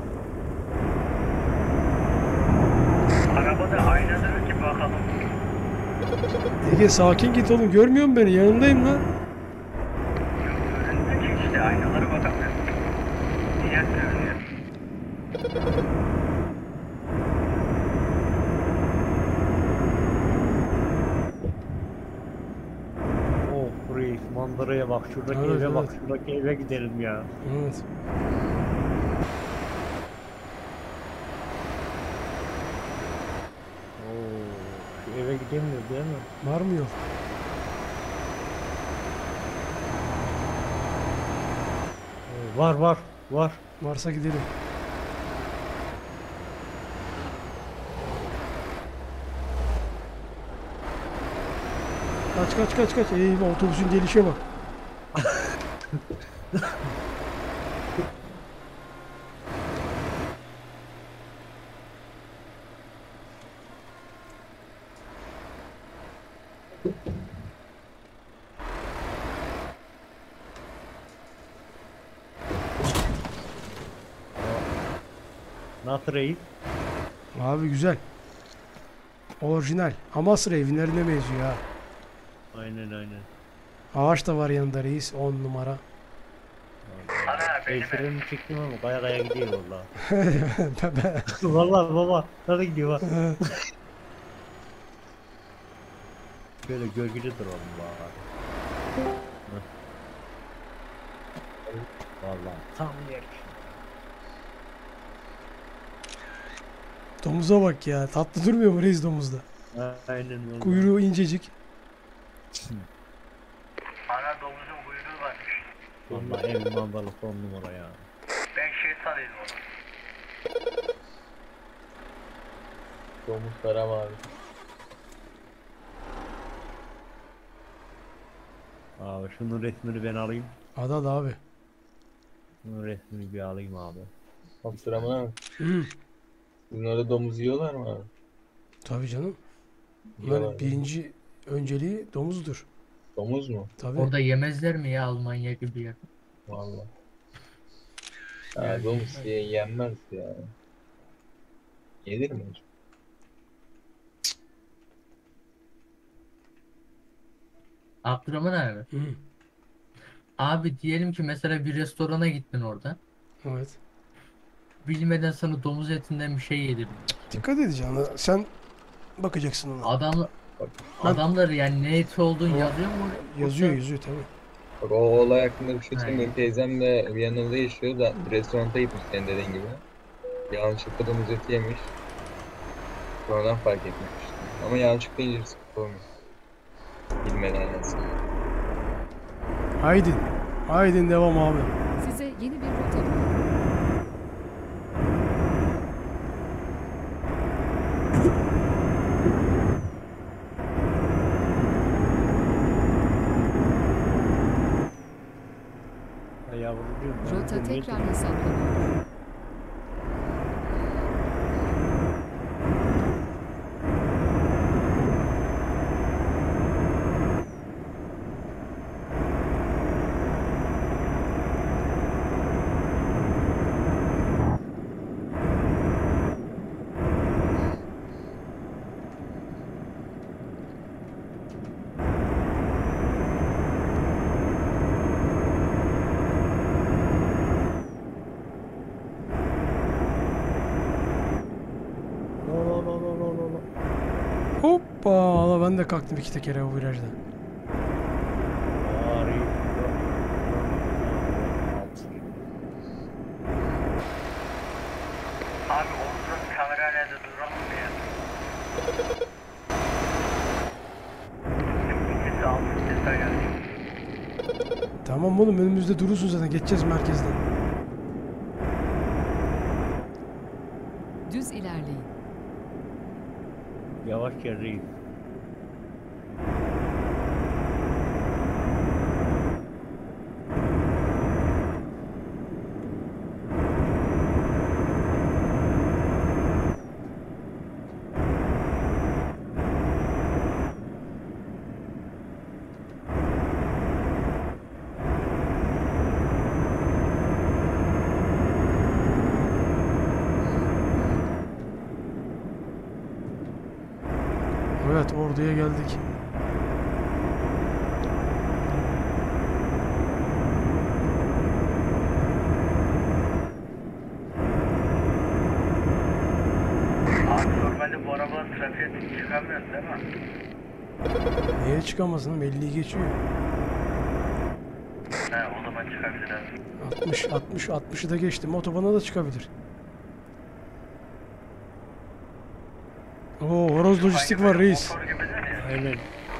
Arabada aynadır ki bakalım. Ege sakin git oğlum görmüyor musun beni? Yanındayım lan. Önündeki işte aynalara bakamıyorum. Diğer görünüyor. Oh reis manzaraya bak. Şuradaki Evet, eve bak. evet. Şuradaki eve gidelim ya. Evet. Oo. Şu eve gidemiyor değil mi? Var mı yok? Var. Varsa gidelim. Kaç. Eyvah otobüsün gelişe bak. Nasıl reis? Abi güzel. Orijinal. Amasra evlerine benziyor ha. Aynen. Ağaç da var yanında reis. 10 numara. Ana benim Freni çektim ama kaya gidiyor valla. Valla baba nasıl gidiyor bak. Böyle gölgede duralım bari. Valla tam yer. Domuza bak ya. Tatlı durmuyor mu reis domuzda? Aynen valla. Kuyruğu incecik. ana domuzun kuyruğu varmış. Valla ev manzalı son numara ya. Ben şey sanıyordum onu. Domuz karam abi. Abi şunun resmini ben alayım. Ada da abi. Şunun resmini bir alayım abi. Abdurrahman abi. Hı. Sizin orada domuz yiyorlar mı abi? Tabii canım. Yiyorlar. Bunların birinci önceliği domuzdur. Domuz mu? Tabii. Orada yemezler mi ya Almanya gibi yer? Vallahi. Ya Yani- domuz yenmez ya. Yenir mi hocam? Abdurrahman abi. Hı. Abi diyelim ki mesela bir restorana gittin orada. Evet. Bilmeden sana domuz etinden bir şey yedirdim. Dikkat edeceksin. Sen bakacaksın ona. Adamlar yani ne eti olduğunu yazıyor mu oraya? Yazıyor tabii. Bak o olay hakkında bir şey söyleyeyim. Aynen. Benim teyzem de bir yanımda yaşıyor da restoranta gitmiş senin dediğin gibi. Yanlışlıkla domuz eti yemiş. Sonradan fark etmiş işte. Ama yanlışlıkla yiyince sıkıntı olmuyor. Bilmeden yani. Haydin devam abi. Size yeni bir rota bulun. Ya yavrucuğum. Rota tekrar hesaplanıyor. Hoppa! Allah, ben de kalktım iki tekere bu virajda. Abi orada kamera nerede duralım mı ya? İkisi altı ses ayarlıyor. Tamam oğlum, önümüzde durursun zaten, geçeceğiz merkezden. Düz ilerleyin. Yavaş gel reis. Evet, orduya geldik. Abi normalde bu arabalar trafiğe çıkamıyor değil mi? Niye çıkamasın? 50'yi geçiyor. He o zaman çıkabilir abi. 60'ı da geçtim. Otobana da çıkabilir. Oo, horoz lojistik var reis. Motor gibidir ya. Aynen.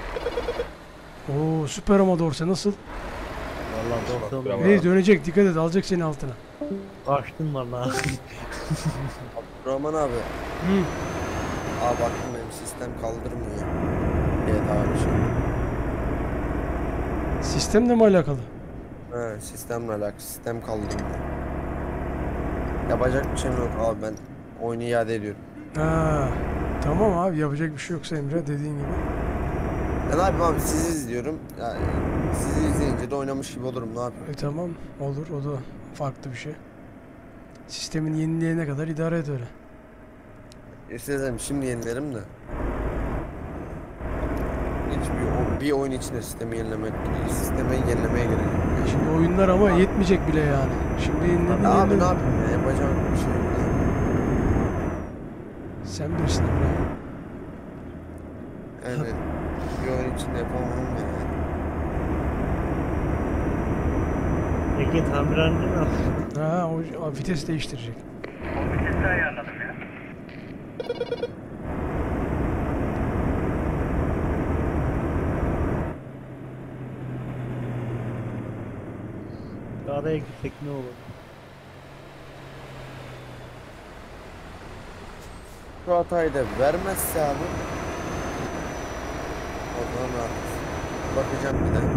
Oo, süper ama dorse nasıl? Vallahi Bravo. dostum. Reis dönecek, dikkat et, alacak seni altına. Kaçtın vallahi. Rahman abi. Hı. Abi baktım benim sistem kaldırmıyor. Evet abi şey. Sistemle mi alakalı? He, sistemle alakalı. Sistem kaldırmıyor. Yapacak bir şeyim yok abi, ben oyunu iade ediyorum. Ha, tamam abi, yapacak bir şey yoksa Emre, dediğin gibi. Ben ne yapayım abi, sizi izliyorum. Yani sizi izleyince de oynamış gibi olurum, ne yapayım? Tamam, olur, o da farklı bir şey. Sistemin yenileyene kadar idare et öyle. İstedim şimdi yenilerim de. Bir oyun içinde sistemi yenilemeye gerek yok. Şimdi oyunlar ama yetmeyecek bile yani. Şimdi yenilediğin Ya abi ne yerine- yapayım ya, yapacağım bir şey yok. Sen bilirsin Emre. Yani bir oyun içinde yapamam ya. Peki tamirhanede mi? Ha, o vites değiştirecek. O vitesi ayarladım ya. Araya gitsek ne olur? Şu hatayı da vermezse abi, o zaman rahat. Bakacağım bir de.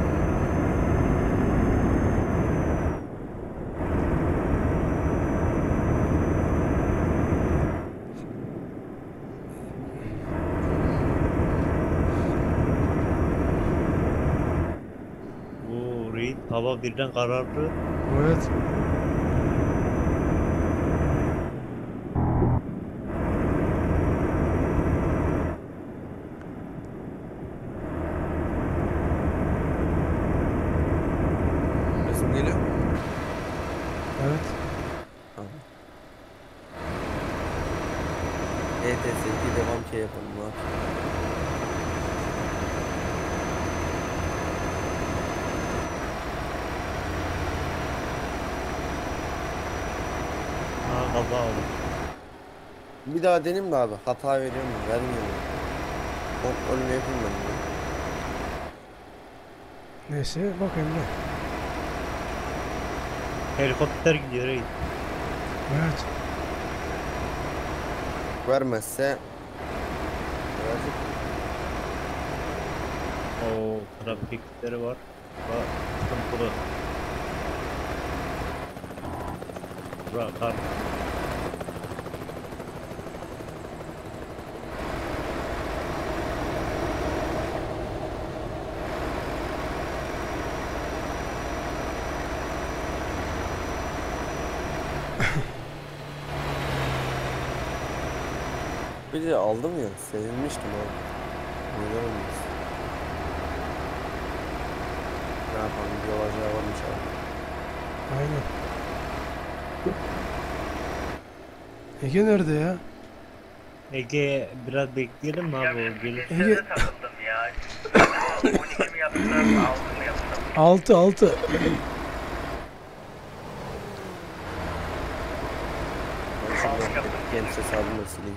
Bu reis hava birden karardı. Evet. Resim geliyor mu? Evet. Tamam. ETS2 devam şey yapalım lan. Ha kaza oldu. Bir daha deneyim de abi, hata veriyor mu vermiyor mu? Kontrolünü yapayım ben de. Neyse, bak Emre. Helikopter gidiyor reis. Evet. Vermezse verecek. Oo trafik ekipleri var. Bak sıkıntılı. Bırak kar. Bir de aldım ya, sevinmiştim abi. Neden olmaz? Ne yapalım, bir olacağı varmış abi. Aynen. Ege nerede ya? Ege biraz bekleyelim mi abi o gelir. Ege takıldım ya. 12 mi yaptılar, 6 mı yaptılar? 6. Ben şurada Games hesabımı da sileyim.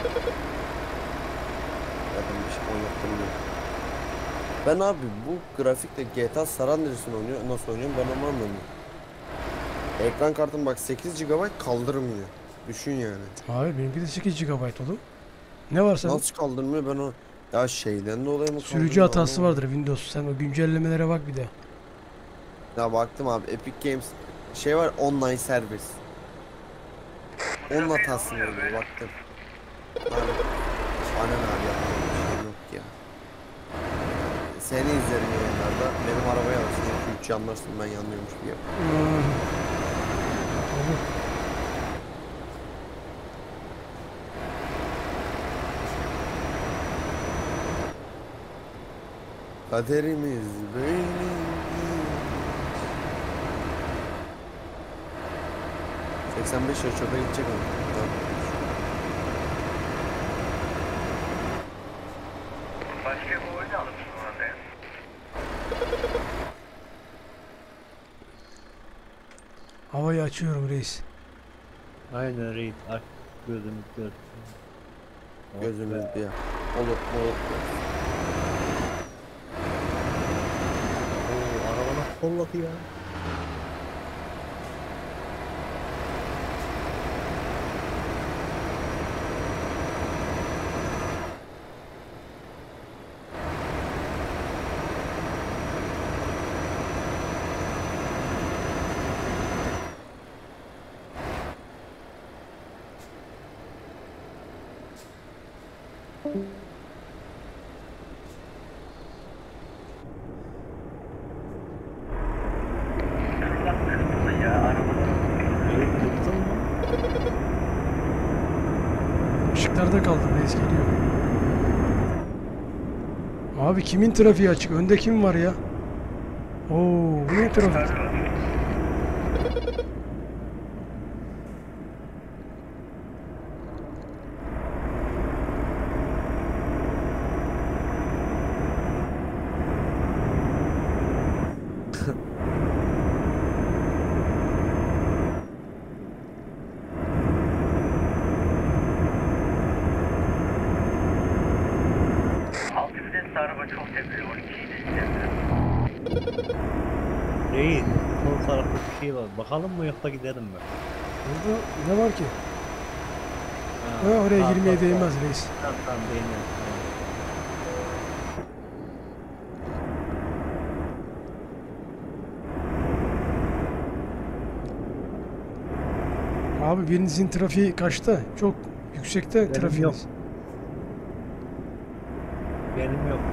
Zaten bir şey oynattım. Ben abi bu grafikte GTA San Andreas'ın oynuyor. Nasıl oynuyorum ben onu anlamıyorum. Ekran kartım bak 8 GB kaldırmıyor. Düşün yani. Abi benimki de 8 GB oğlum. Ne var senin? Nasıl kaldırmıyor ben o... Ya şeyden dolayı mı Sürücü kaldırmıyor hatası anlamadım. vardır Windows. Sen o güncellemelere bak bir de. Ya baktım abi Epic Games şey var online servis. Onun hatası oluyor baktım. Abi, anan abi yapacak bir şey yok ya. Seni izlerim yayınlarda. Benim arabaya alırsın. 2-3 yanlarsın ben yanlıyormuş bir yap. Olur. Kaderimiz böyle. 85 yaş çöpe gidecek ama. Tamam. Başka bir oyun alıp sonra da. Havayı açıyorum reis. Aynen Reed aç gözünü gör. Gözümüz bir ya. Olur. Oo arabana kolladı ya. Şuradan kırmızı ya arabalar. Reed tuttun mu? Işıklarda kaldım reis geliyor. Abi kimin trafiği açık? Önde kim var ya? Oo, bu ne trafik? Alt vitesli araba çok tepkiyor. 12'yi de istemiyorum. Reed sol tarafta bir şey var. Bakalım mı yoksa gidelim mi? Burada ne var ki? Ha, oraya girmeye değmez reis. Tamam değmez. Abi birinizin trafiği kaçta? Çok yüksekte Benim trafiğiniz. Benim yok.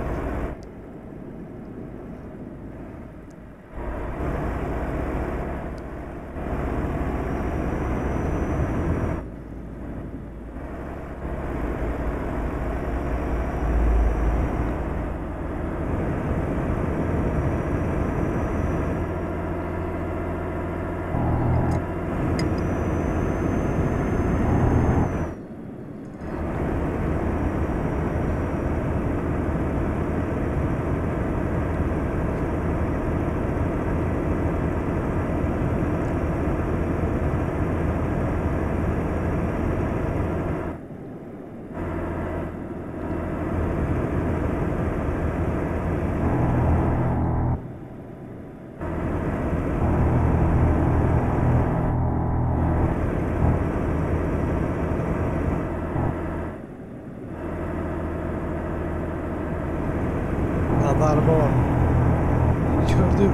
Sağda araba var. Gördüm.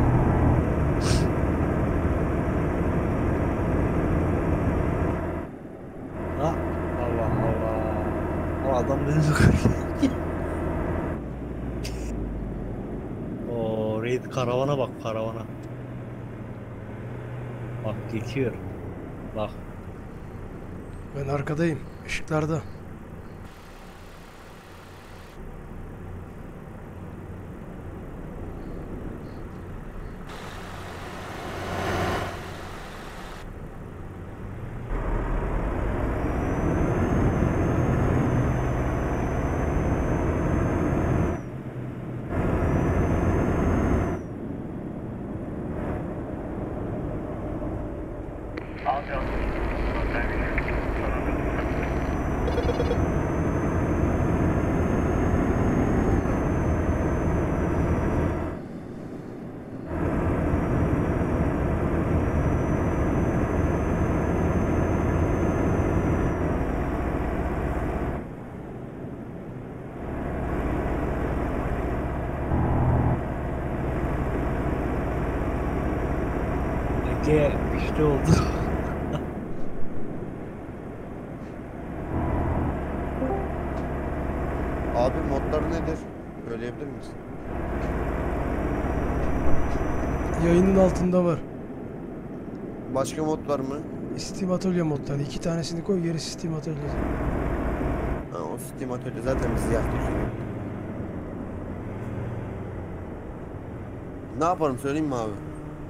Ha? Allah Allah. O adam beni sokuyor. Oo, Reed karavana bak karavana. Bak geçiyor. Bak. Ben arkadayım. Işıklarda. Ege güçlü oldu. Abi modlar nedir? Söyleyebilir misin? Yayının altında var. Başka mod var mı? Steam Atölye modları. 2 tanesini koy, gerisi Steam Atölye. Ha, o Steam Atölye zaten bizi yaktı şimdi. Ne yaparım söyleyeyim mi abi?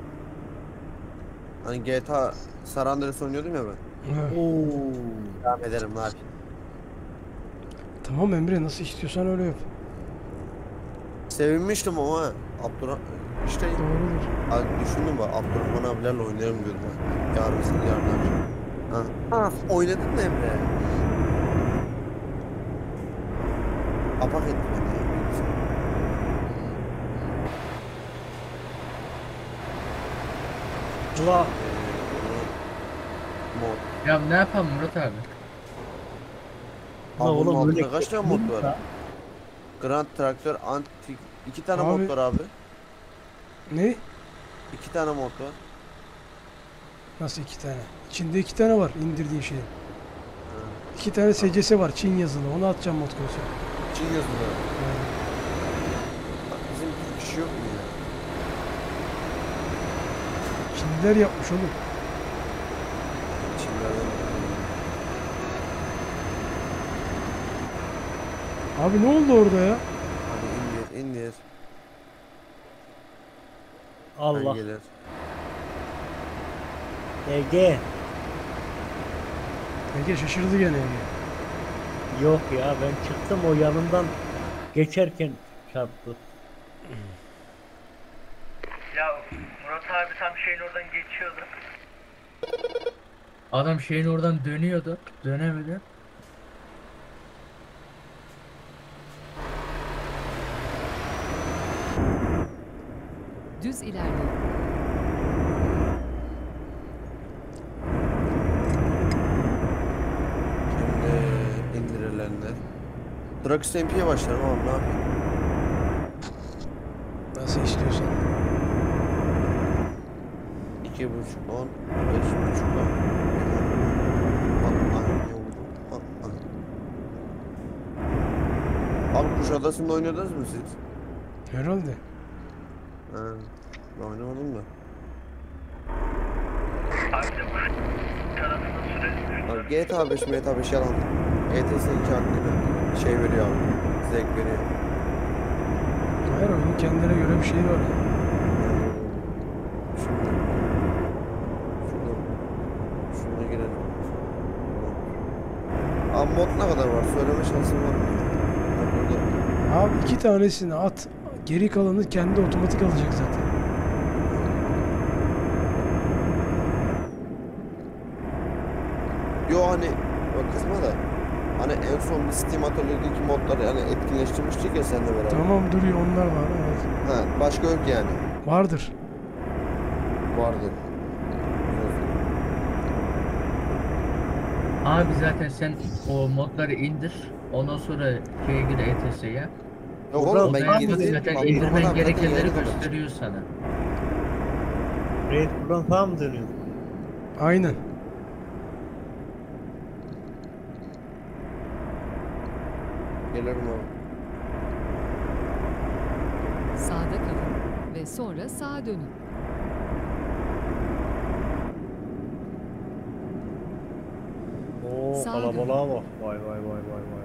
Hani GTA San Andreas oynuyordum ya ben. Ha. Devam ederim ne yapayım? Tamam Emre, nasıl istiyorsan öyle yap. Sevinmiştim ama işte Doğrudur. abi düşündüm bak Abdurrahman abilerle oynayalım diyordum ha. Yarın akşam. Ha. Oynadın mı Emre? Apak etti beni ya. Ula Mod. Ya ne yapalım Murat abi? La Abi bunun oğlum altında öyle kaç tane mod var? Grand Traktör, Antik. 2 tane Abi- mod var abi. Ne? 2 tane mod var. Nasıl 2 tane? İçinde 2 tane var indirdiğin şeyin. 2 tane SC'si var, Çin yazılı. Onu atacağım mod konusuna. Çin yazılı. Bak bizim Türk işi yok mu ya? Çinliler yapmış oğlum. Çinlerden. Abi ne oldu orada ya? Hadi indir. Allah. Gelir. Ege. Ege şaşırdı gene Ege. Yok ya ben çıktım o yanından geçerken çarptı. Ya Murat abi tam şeyin oradan geçiyordu. Adam şeyin oradan dönüyordu. Dönemedi. Düz ilerleyin. Şimdi indirilenler. Drax MP'ye başlarım ama ne yapayım? Nasıl istiyorsan. 2.5 10 5.5 10. Abi Kuşadası'nda oynadınız mı siz? Herhalde. Ha, ben oynamadım da. Abi de bu tarafında süre Abi GTA 5 GTA 5 yalan. ETS 2 hakkında şey veriyor abi. Zevk veriyor. Hayır, oyunun kendine göre bir şey var. Şimdi şuna girelim. Abi mod ne kadar var? Söyleme şansın var mı? Bak burada. Abi 2 tanesini at. Geri kalanı kendi otomatik alacak zaten. Yo hani o kısma da hani en son bir Steam Atölye'deki modları yani etkinleştirmiştik ya seninle beraber. Tamam, duruyor, onlar var. Evet. Ha, başka yok yani. Vardır. Vardı. Abi zaten sen o modları indir. Ondan sonra şeye gir ETS'ye. Yok Burada oğlum ben Zaten girdim. zaten Bak, indirmen Abdurrahman abi zaten gerekenleri yayını kapattı. gösteriyor sana. Raid buradan falan mı dönüyor? Aynen. Gelirim abi. Sağda kalın ve sonra sağa dönün. Oo Sağ kalabalığa bak. Vay vay vay vay vay.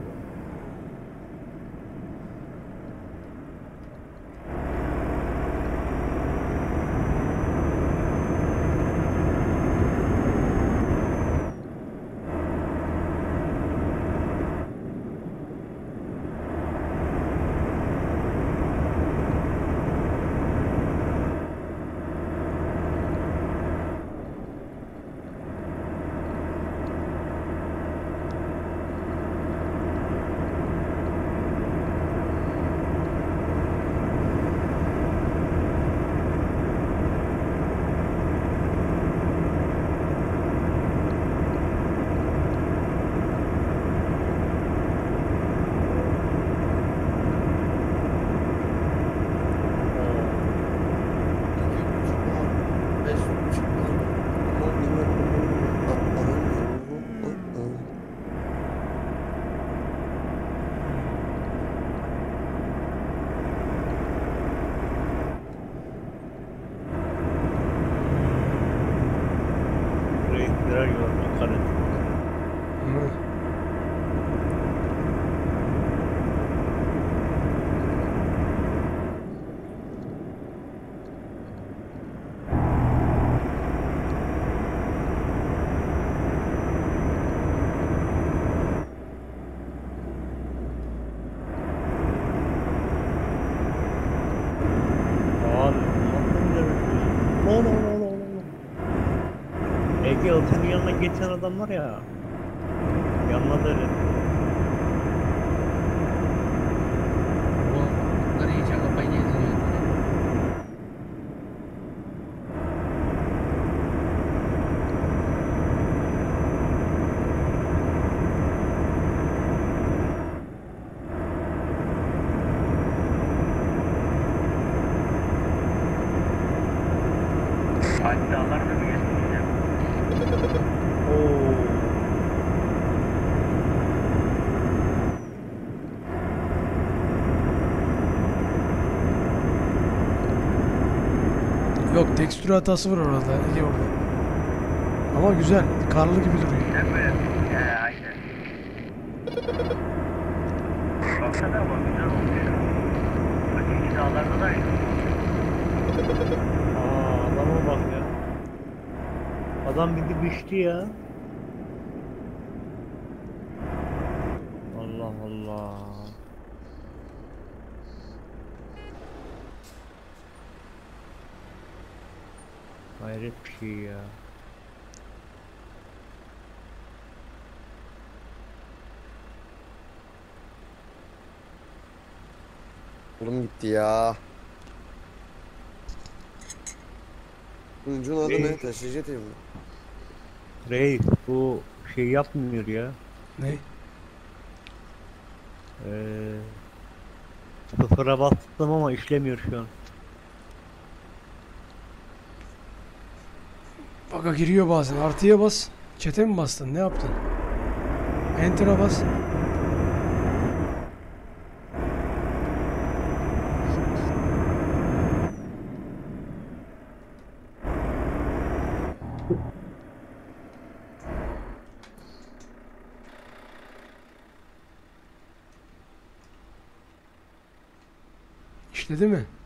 getiren adam var ya. Yanına da öyle. Bunları iyice kafayı yediriyor. Alp dağlarına mı geçeceğim? Oo. Yok, tekstür hatası var orada. İyi orada. Ama güzel. Karlı gibi duruyor. Sen böyle aynen. Baksana ama güzel olmuş ya. Öteki dağlarda da aynı. Aa, adama bak ya. Adam bir düştü ya. Allah Allah. Hayret bir şey ya. Oğlum gitti ya. Sunucunun adı ne? Taşıyıcı TV mi? Reis bu şey yapmıyor ya. Ne? Sıfıra bastım ama işlemiyor şu an. Baka giriyor bazen. Artıya bas. Çete mi bastın? Ne yaptın? Enter'a bas. İşledi mi?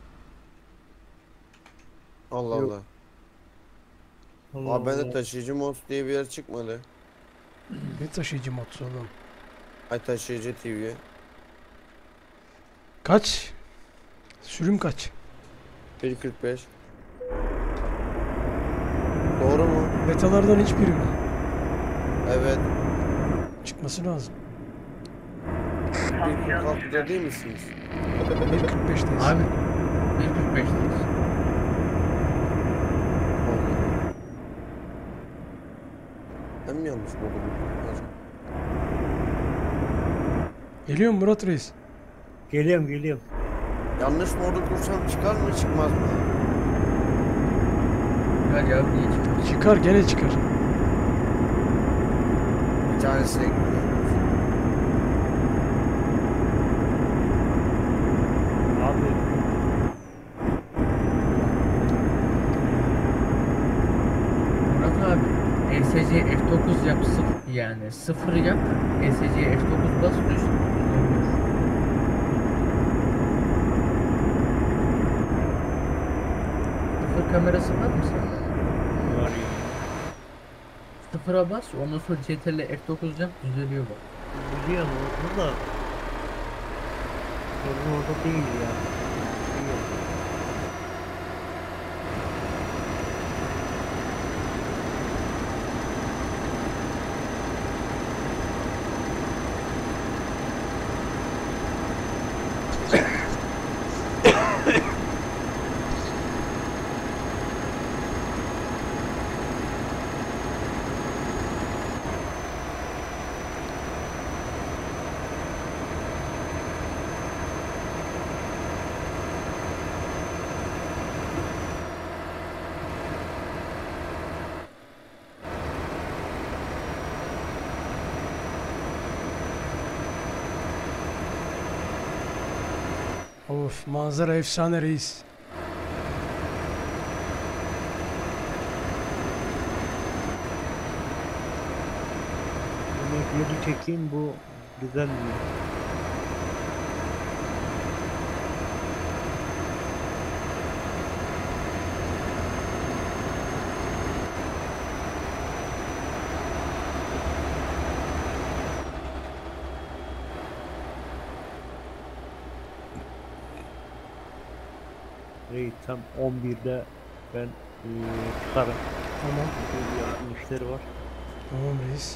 Allah Yok. Allah. Allah Abi bende Allah. taşıyıcı mod diye bir yer çıkmadı. Ne taşıyıcı mods oğlum? Ay taşıyıcı TV. Kaç? Sürüm kaç? 1.45. Doğru mu? Betalardan hiçbiri mi? Evet. Çıkması lazım. 1.46'da değil misiniz? 1.45'teyiz. Abi 1.45'teyiz. Ben mi yanlış mı okudum? Geliyor mu Murat Reis? Geliyorum. Yanlış modu kursam çıkar mı çıkmaz mı? Hadi abi niye çıkıyor? Çıkar, gene çıkar. Bir tanesine gidiyor. Abi Murat abi ESC F9 yap yani 0 yap ESC F9 bas düz olmuş. Sıfır kamerası var mı sende? var ya. Sıfıra bas ondan sonra CTRL F9 yap düzeliyor bak. Biliyorum orada da. Sorun orada değil ya. Of, manzara efsane reis. Yemekleri çekeyim bu güzel mi? Reis tam 11'de ben çıkarım. Tamam. Bir yardım işleri var. Tamam reis.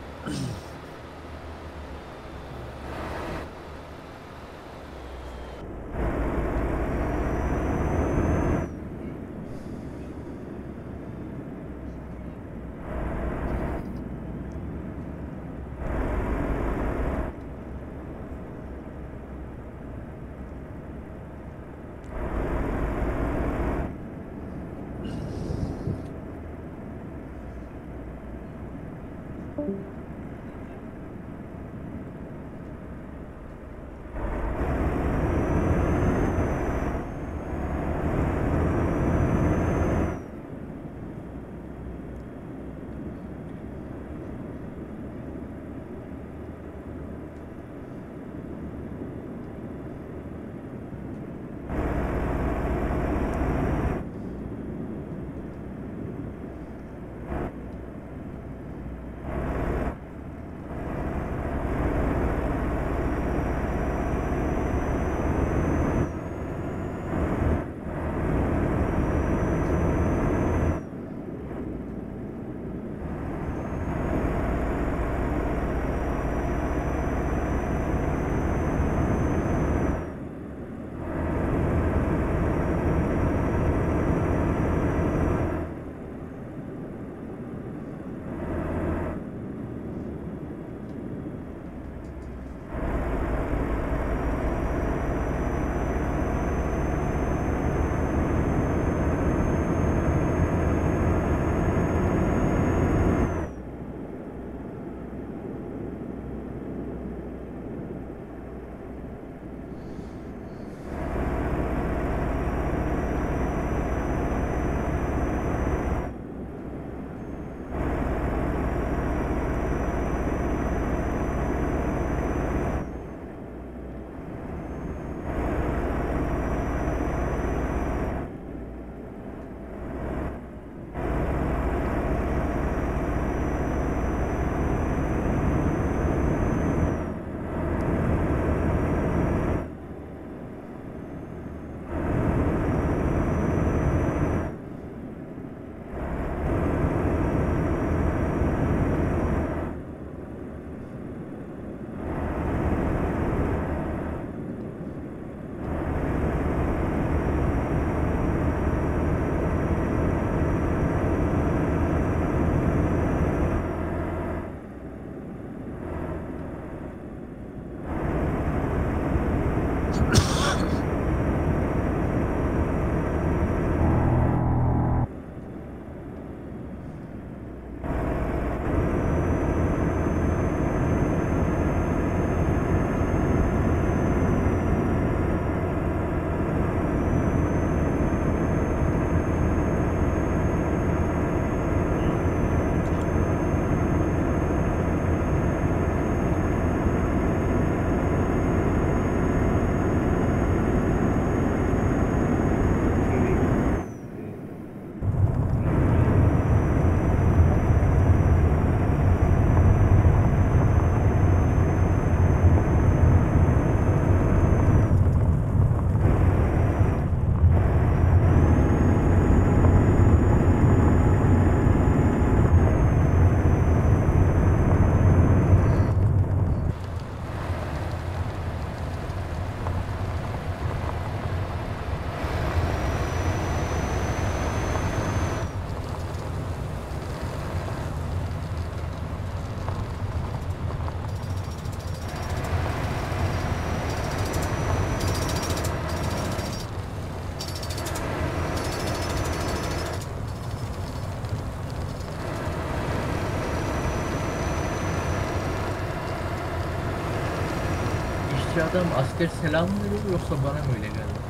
İşçi adam asker selam mı veriyor yoksa bana mı öyle geldi?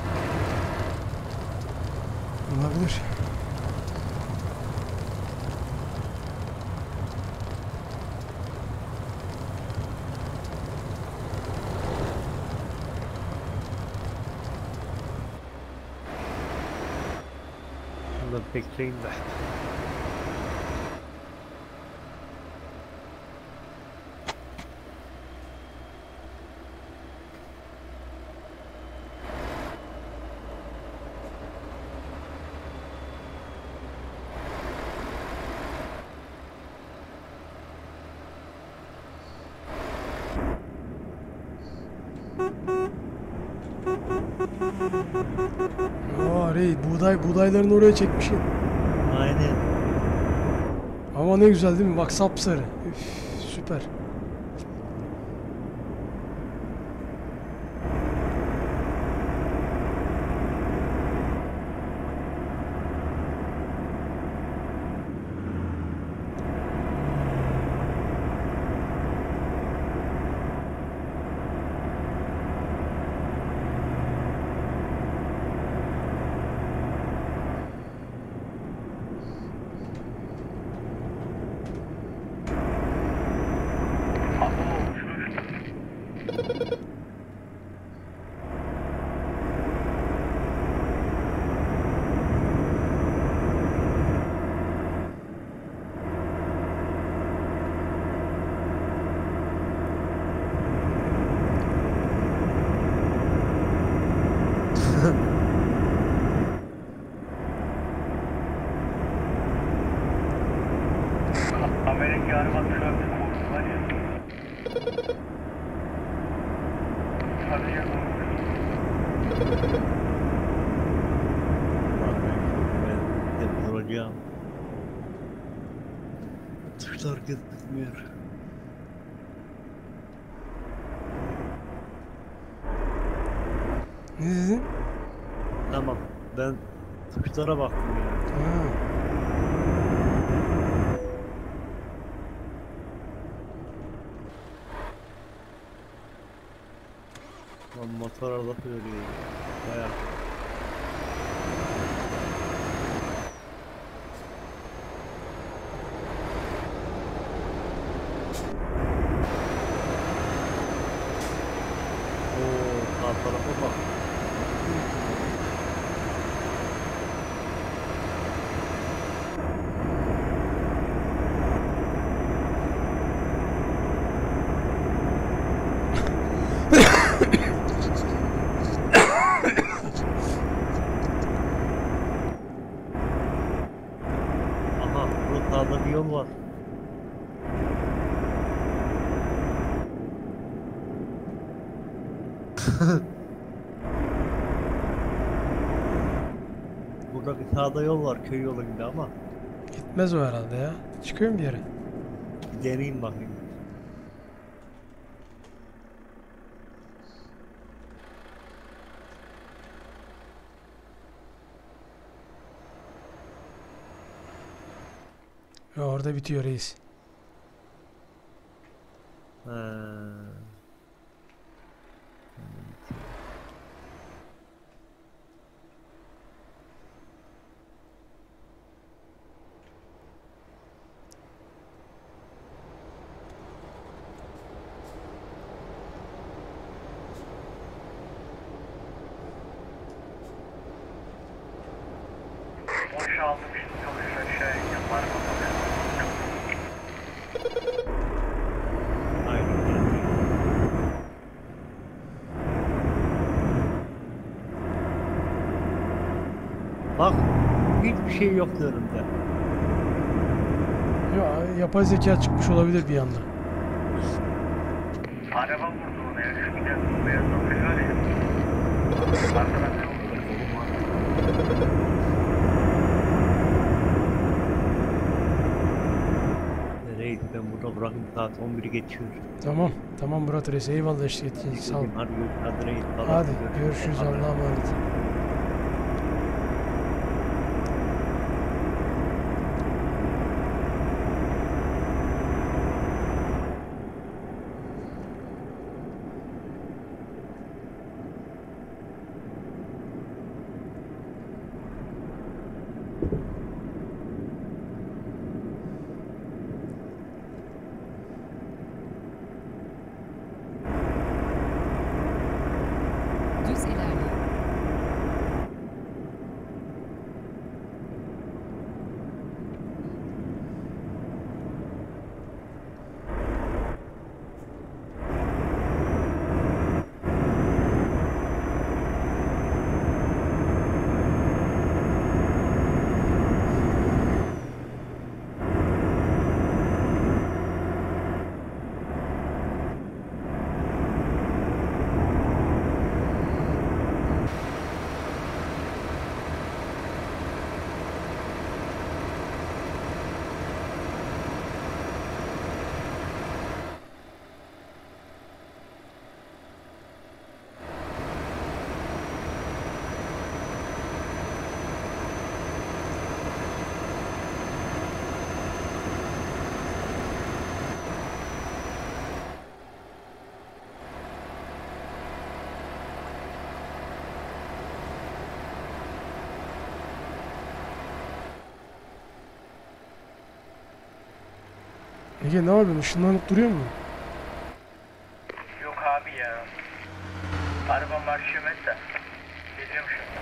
Olabilir. Şunu bekleyin de. Aa Rey, buğdayların oraya çekmişsin. Aynen. Ama ne güzel değil mi? Bak sapsarı. Üf, süper. Amerika araba şu an bir korku var ya. Sadece korku. Ben duracağım. Tuşlar gözükmüyor. Ne dedin? Tamam. Ben tuşlara baktım ya. Ha. Lan motor arada söylüyor. Bayağı. Oo, sağ tarafa bak. Aha, burada sağda bir yol var. Burada bir sağda yol var, köy yolu gibi ama Gitmez o herhalde ya. Çıkıyor mu bir yere? bir deneyeyim bakayım. Ya orada bitiyor reis. Ha. Boşaldım şimdi yokuş aşağı ineceğim. Var bakalım. Aynen. Bak, hiçbir şey yoktu önümde. Ya yapay zeka çıkmış olabilir bir anda. Araba vurdu ona ya. Şu giden beyaz dokuş var ya. Arkadan bir oldu. Reis ben burada bırakayım, saat 11'i geçiyor. Tamam. Tamam Murat reis. Eyvallah eşlik ettiğin için. Sağ ol. Hadi görüşürüz. Hadi reis. Hadi görüşürüz. Allah'a emanet. Düz ilerleyin. Ege ne yapıyorsun? Işınlanıp duruyor mu? Yok abi ya. Araba marş yemez de. Geliyorum şimdi.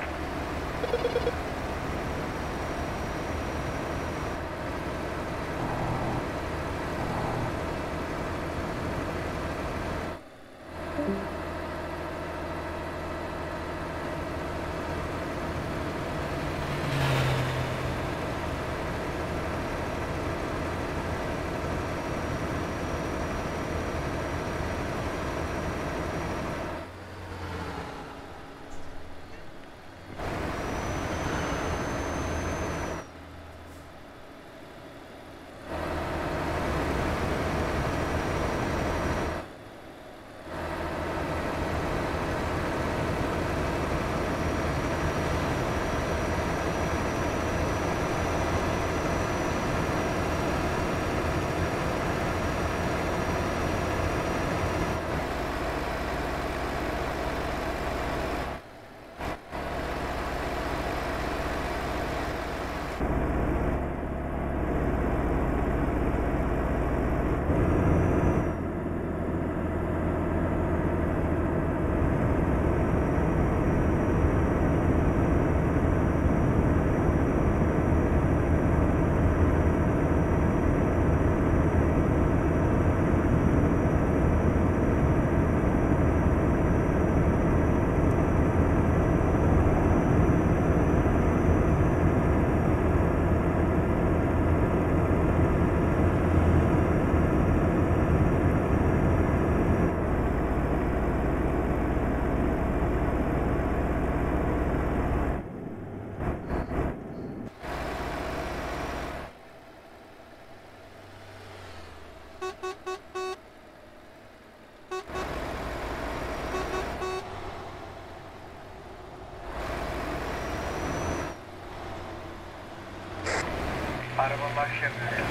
Araba marş yapıyor ya.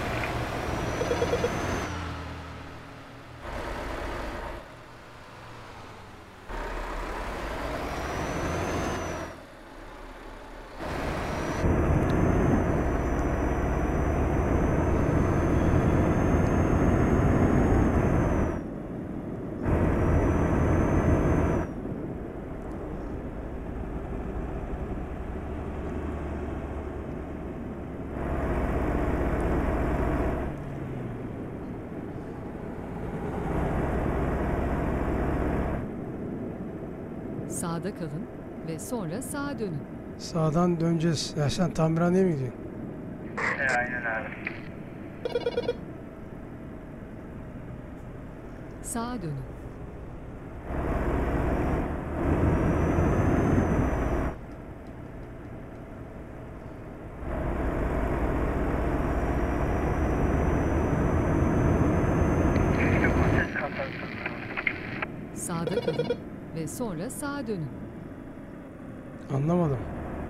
Sağda kalın ve sonra sağa dönün. Sağdan döneceğiz. Ya sen tamirhaneye mi gidiyorsun? Aynen abi. Sağa dönün. Keşke bu ses kapansın. Sağda kalın ve sonra sağa dönün. Anlamadım.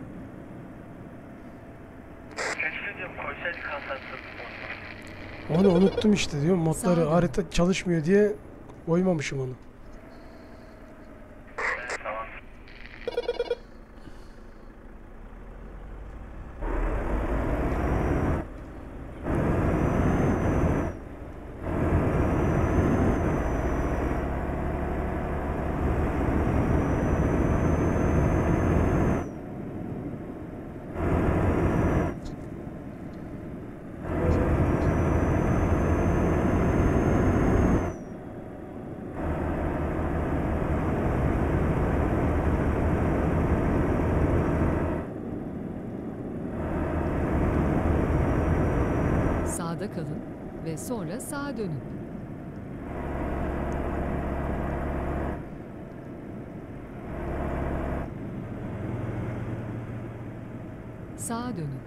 Keşke diyorum konser kapansın. Onu unuttum işte diyorum. Modları Sağ ol. harita çalışmıyor diye koymamışım onu. Tamam. Sağda kalın ve sonra sağa dönün. Sağa dönün.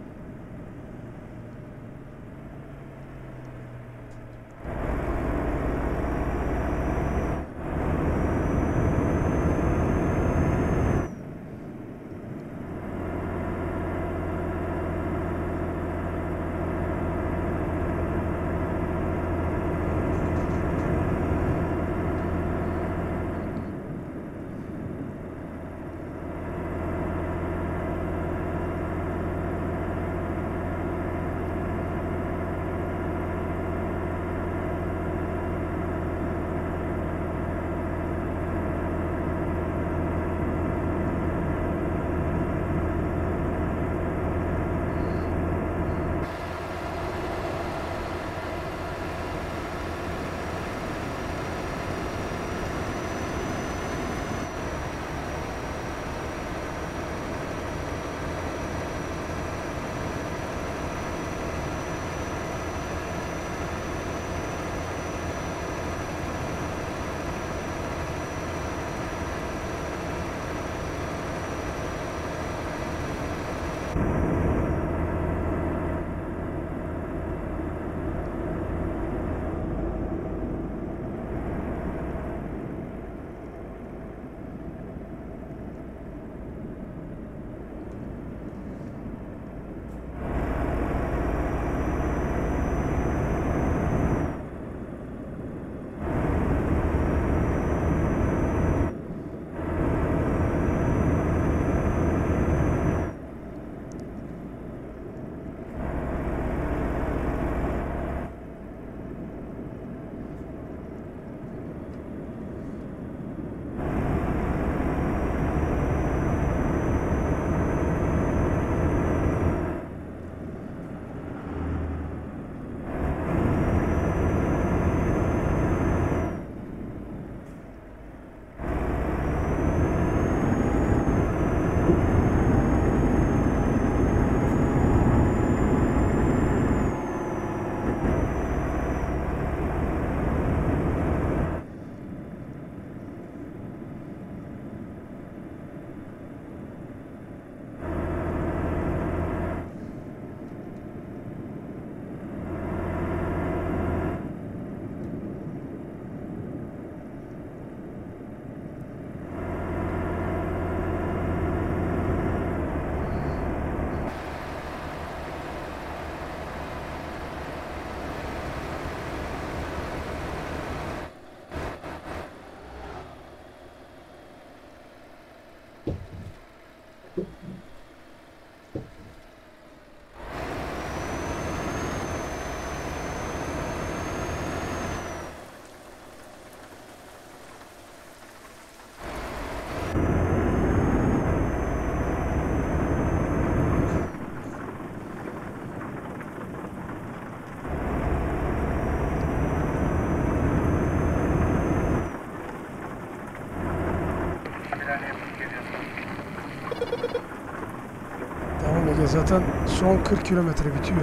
Tamam Ege, zaten son 40 kilometre bitiyor.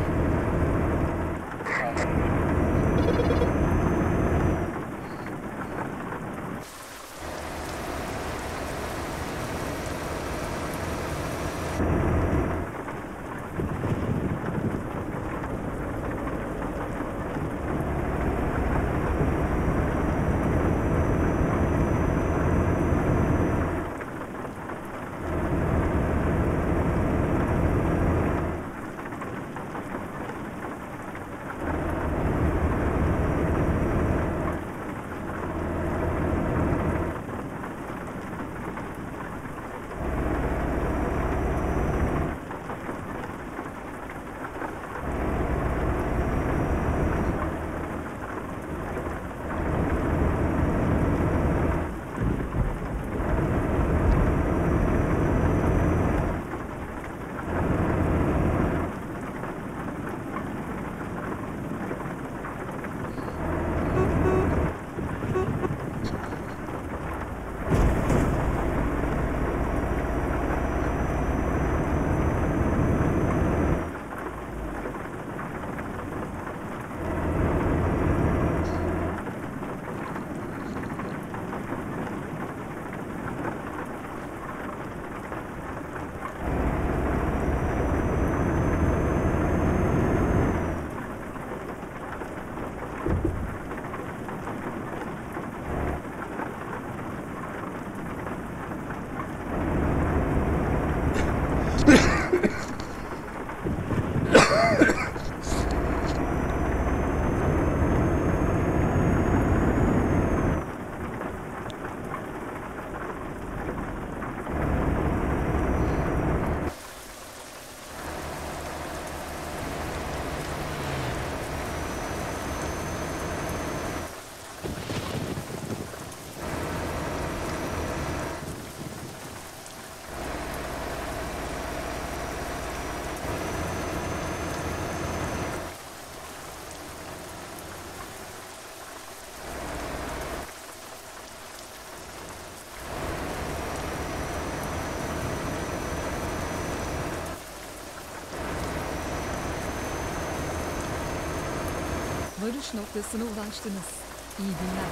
Varış noktasına ulaştınız. İyi günler.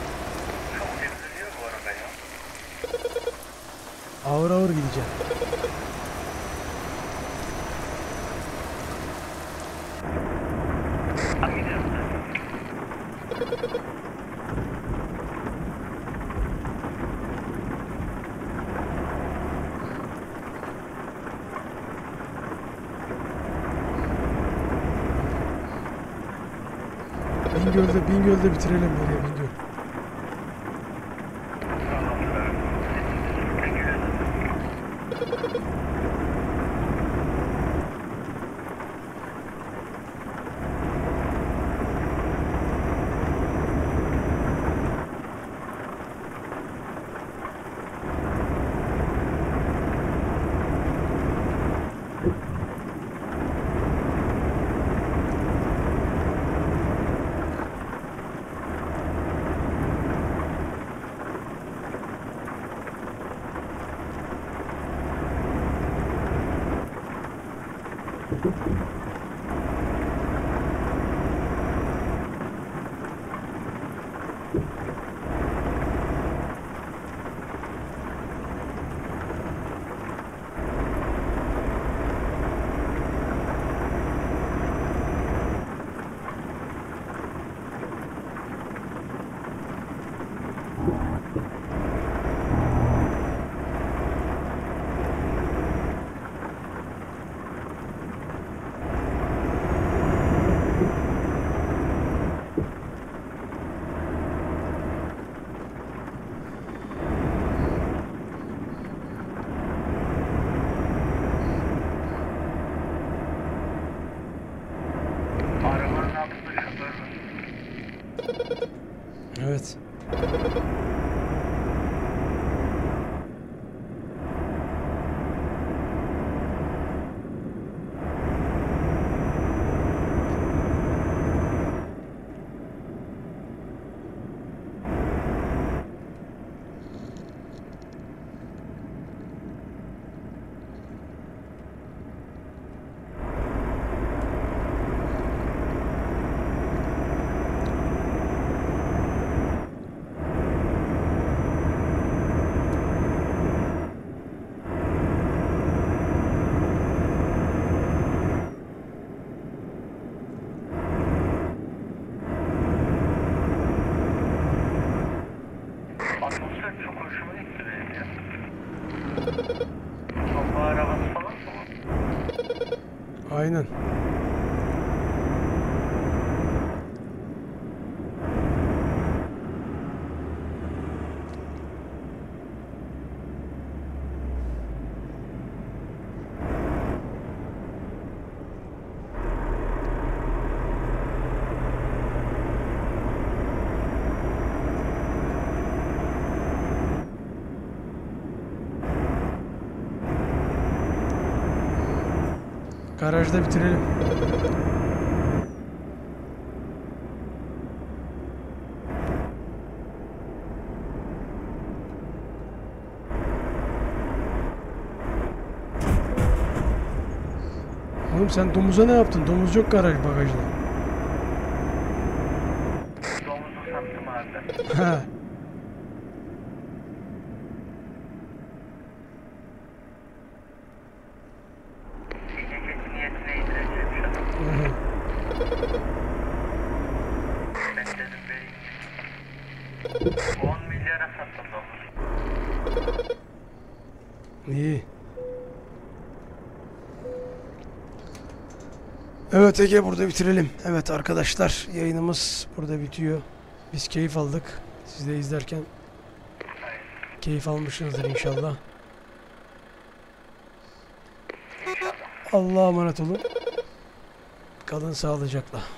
Çok temizleniyor bu arada ya. Ağır ağır gideceğim. Hangi hızlı? Bingöl'de bitirelim Ege, Bingöl. Bomba arabası falan mı? Aynen. Garajda bitirelim. Oğlum sen domuza ne yaptın? Domuz yok garaj bagajda. Domuzu sattım abi. Ha. Gece keçi niyetine indireceğim şu an. Hı hı. Ben dedim vereyim. 10 milyara sattım domuzu. İyi. Evet Ege, burada bitirelim. Evet arkadaşlar, yayınımız burada bitiyor. Biz keyif aldık. Siz de izlerken keyif almışsınızdır inşallah. Allah'a emanet olun. Kalın sağlıcakla.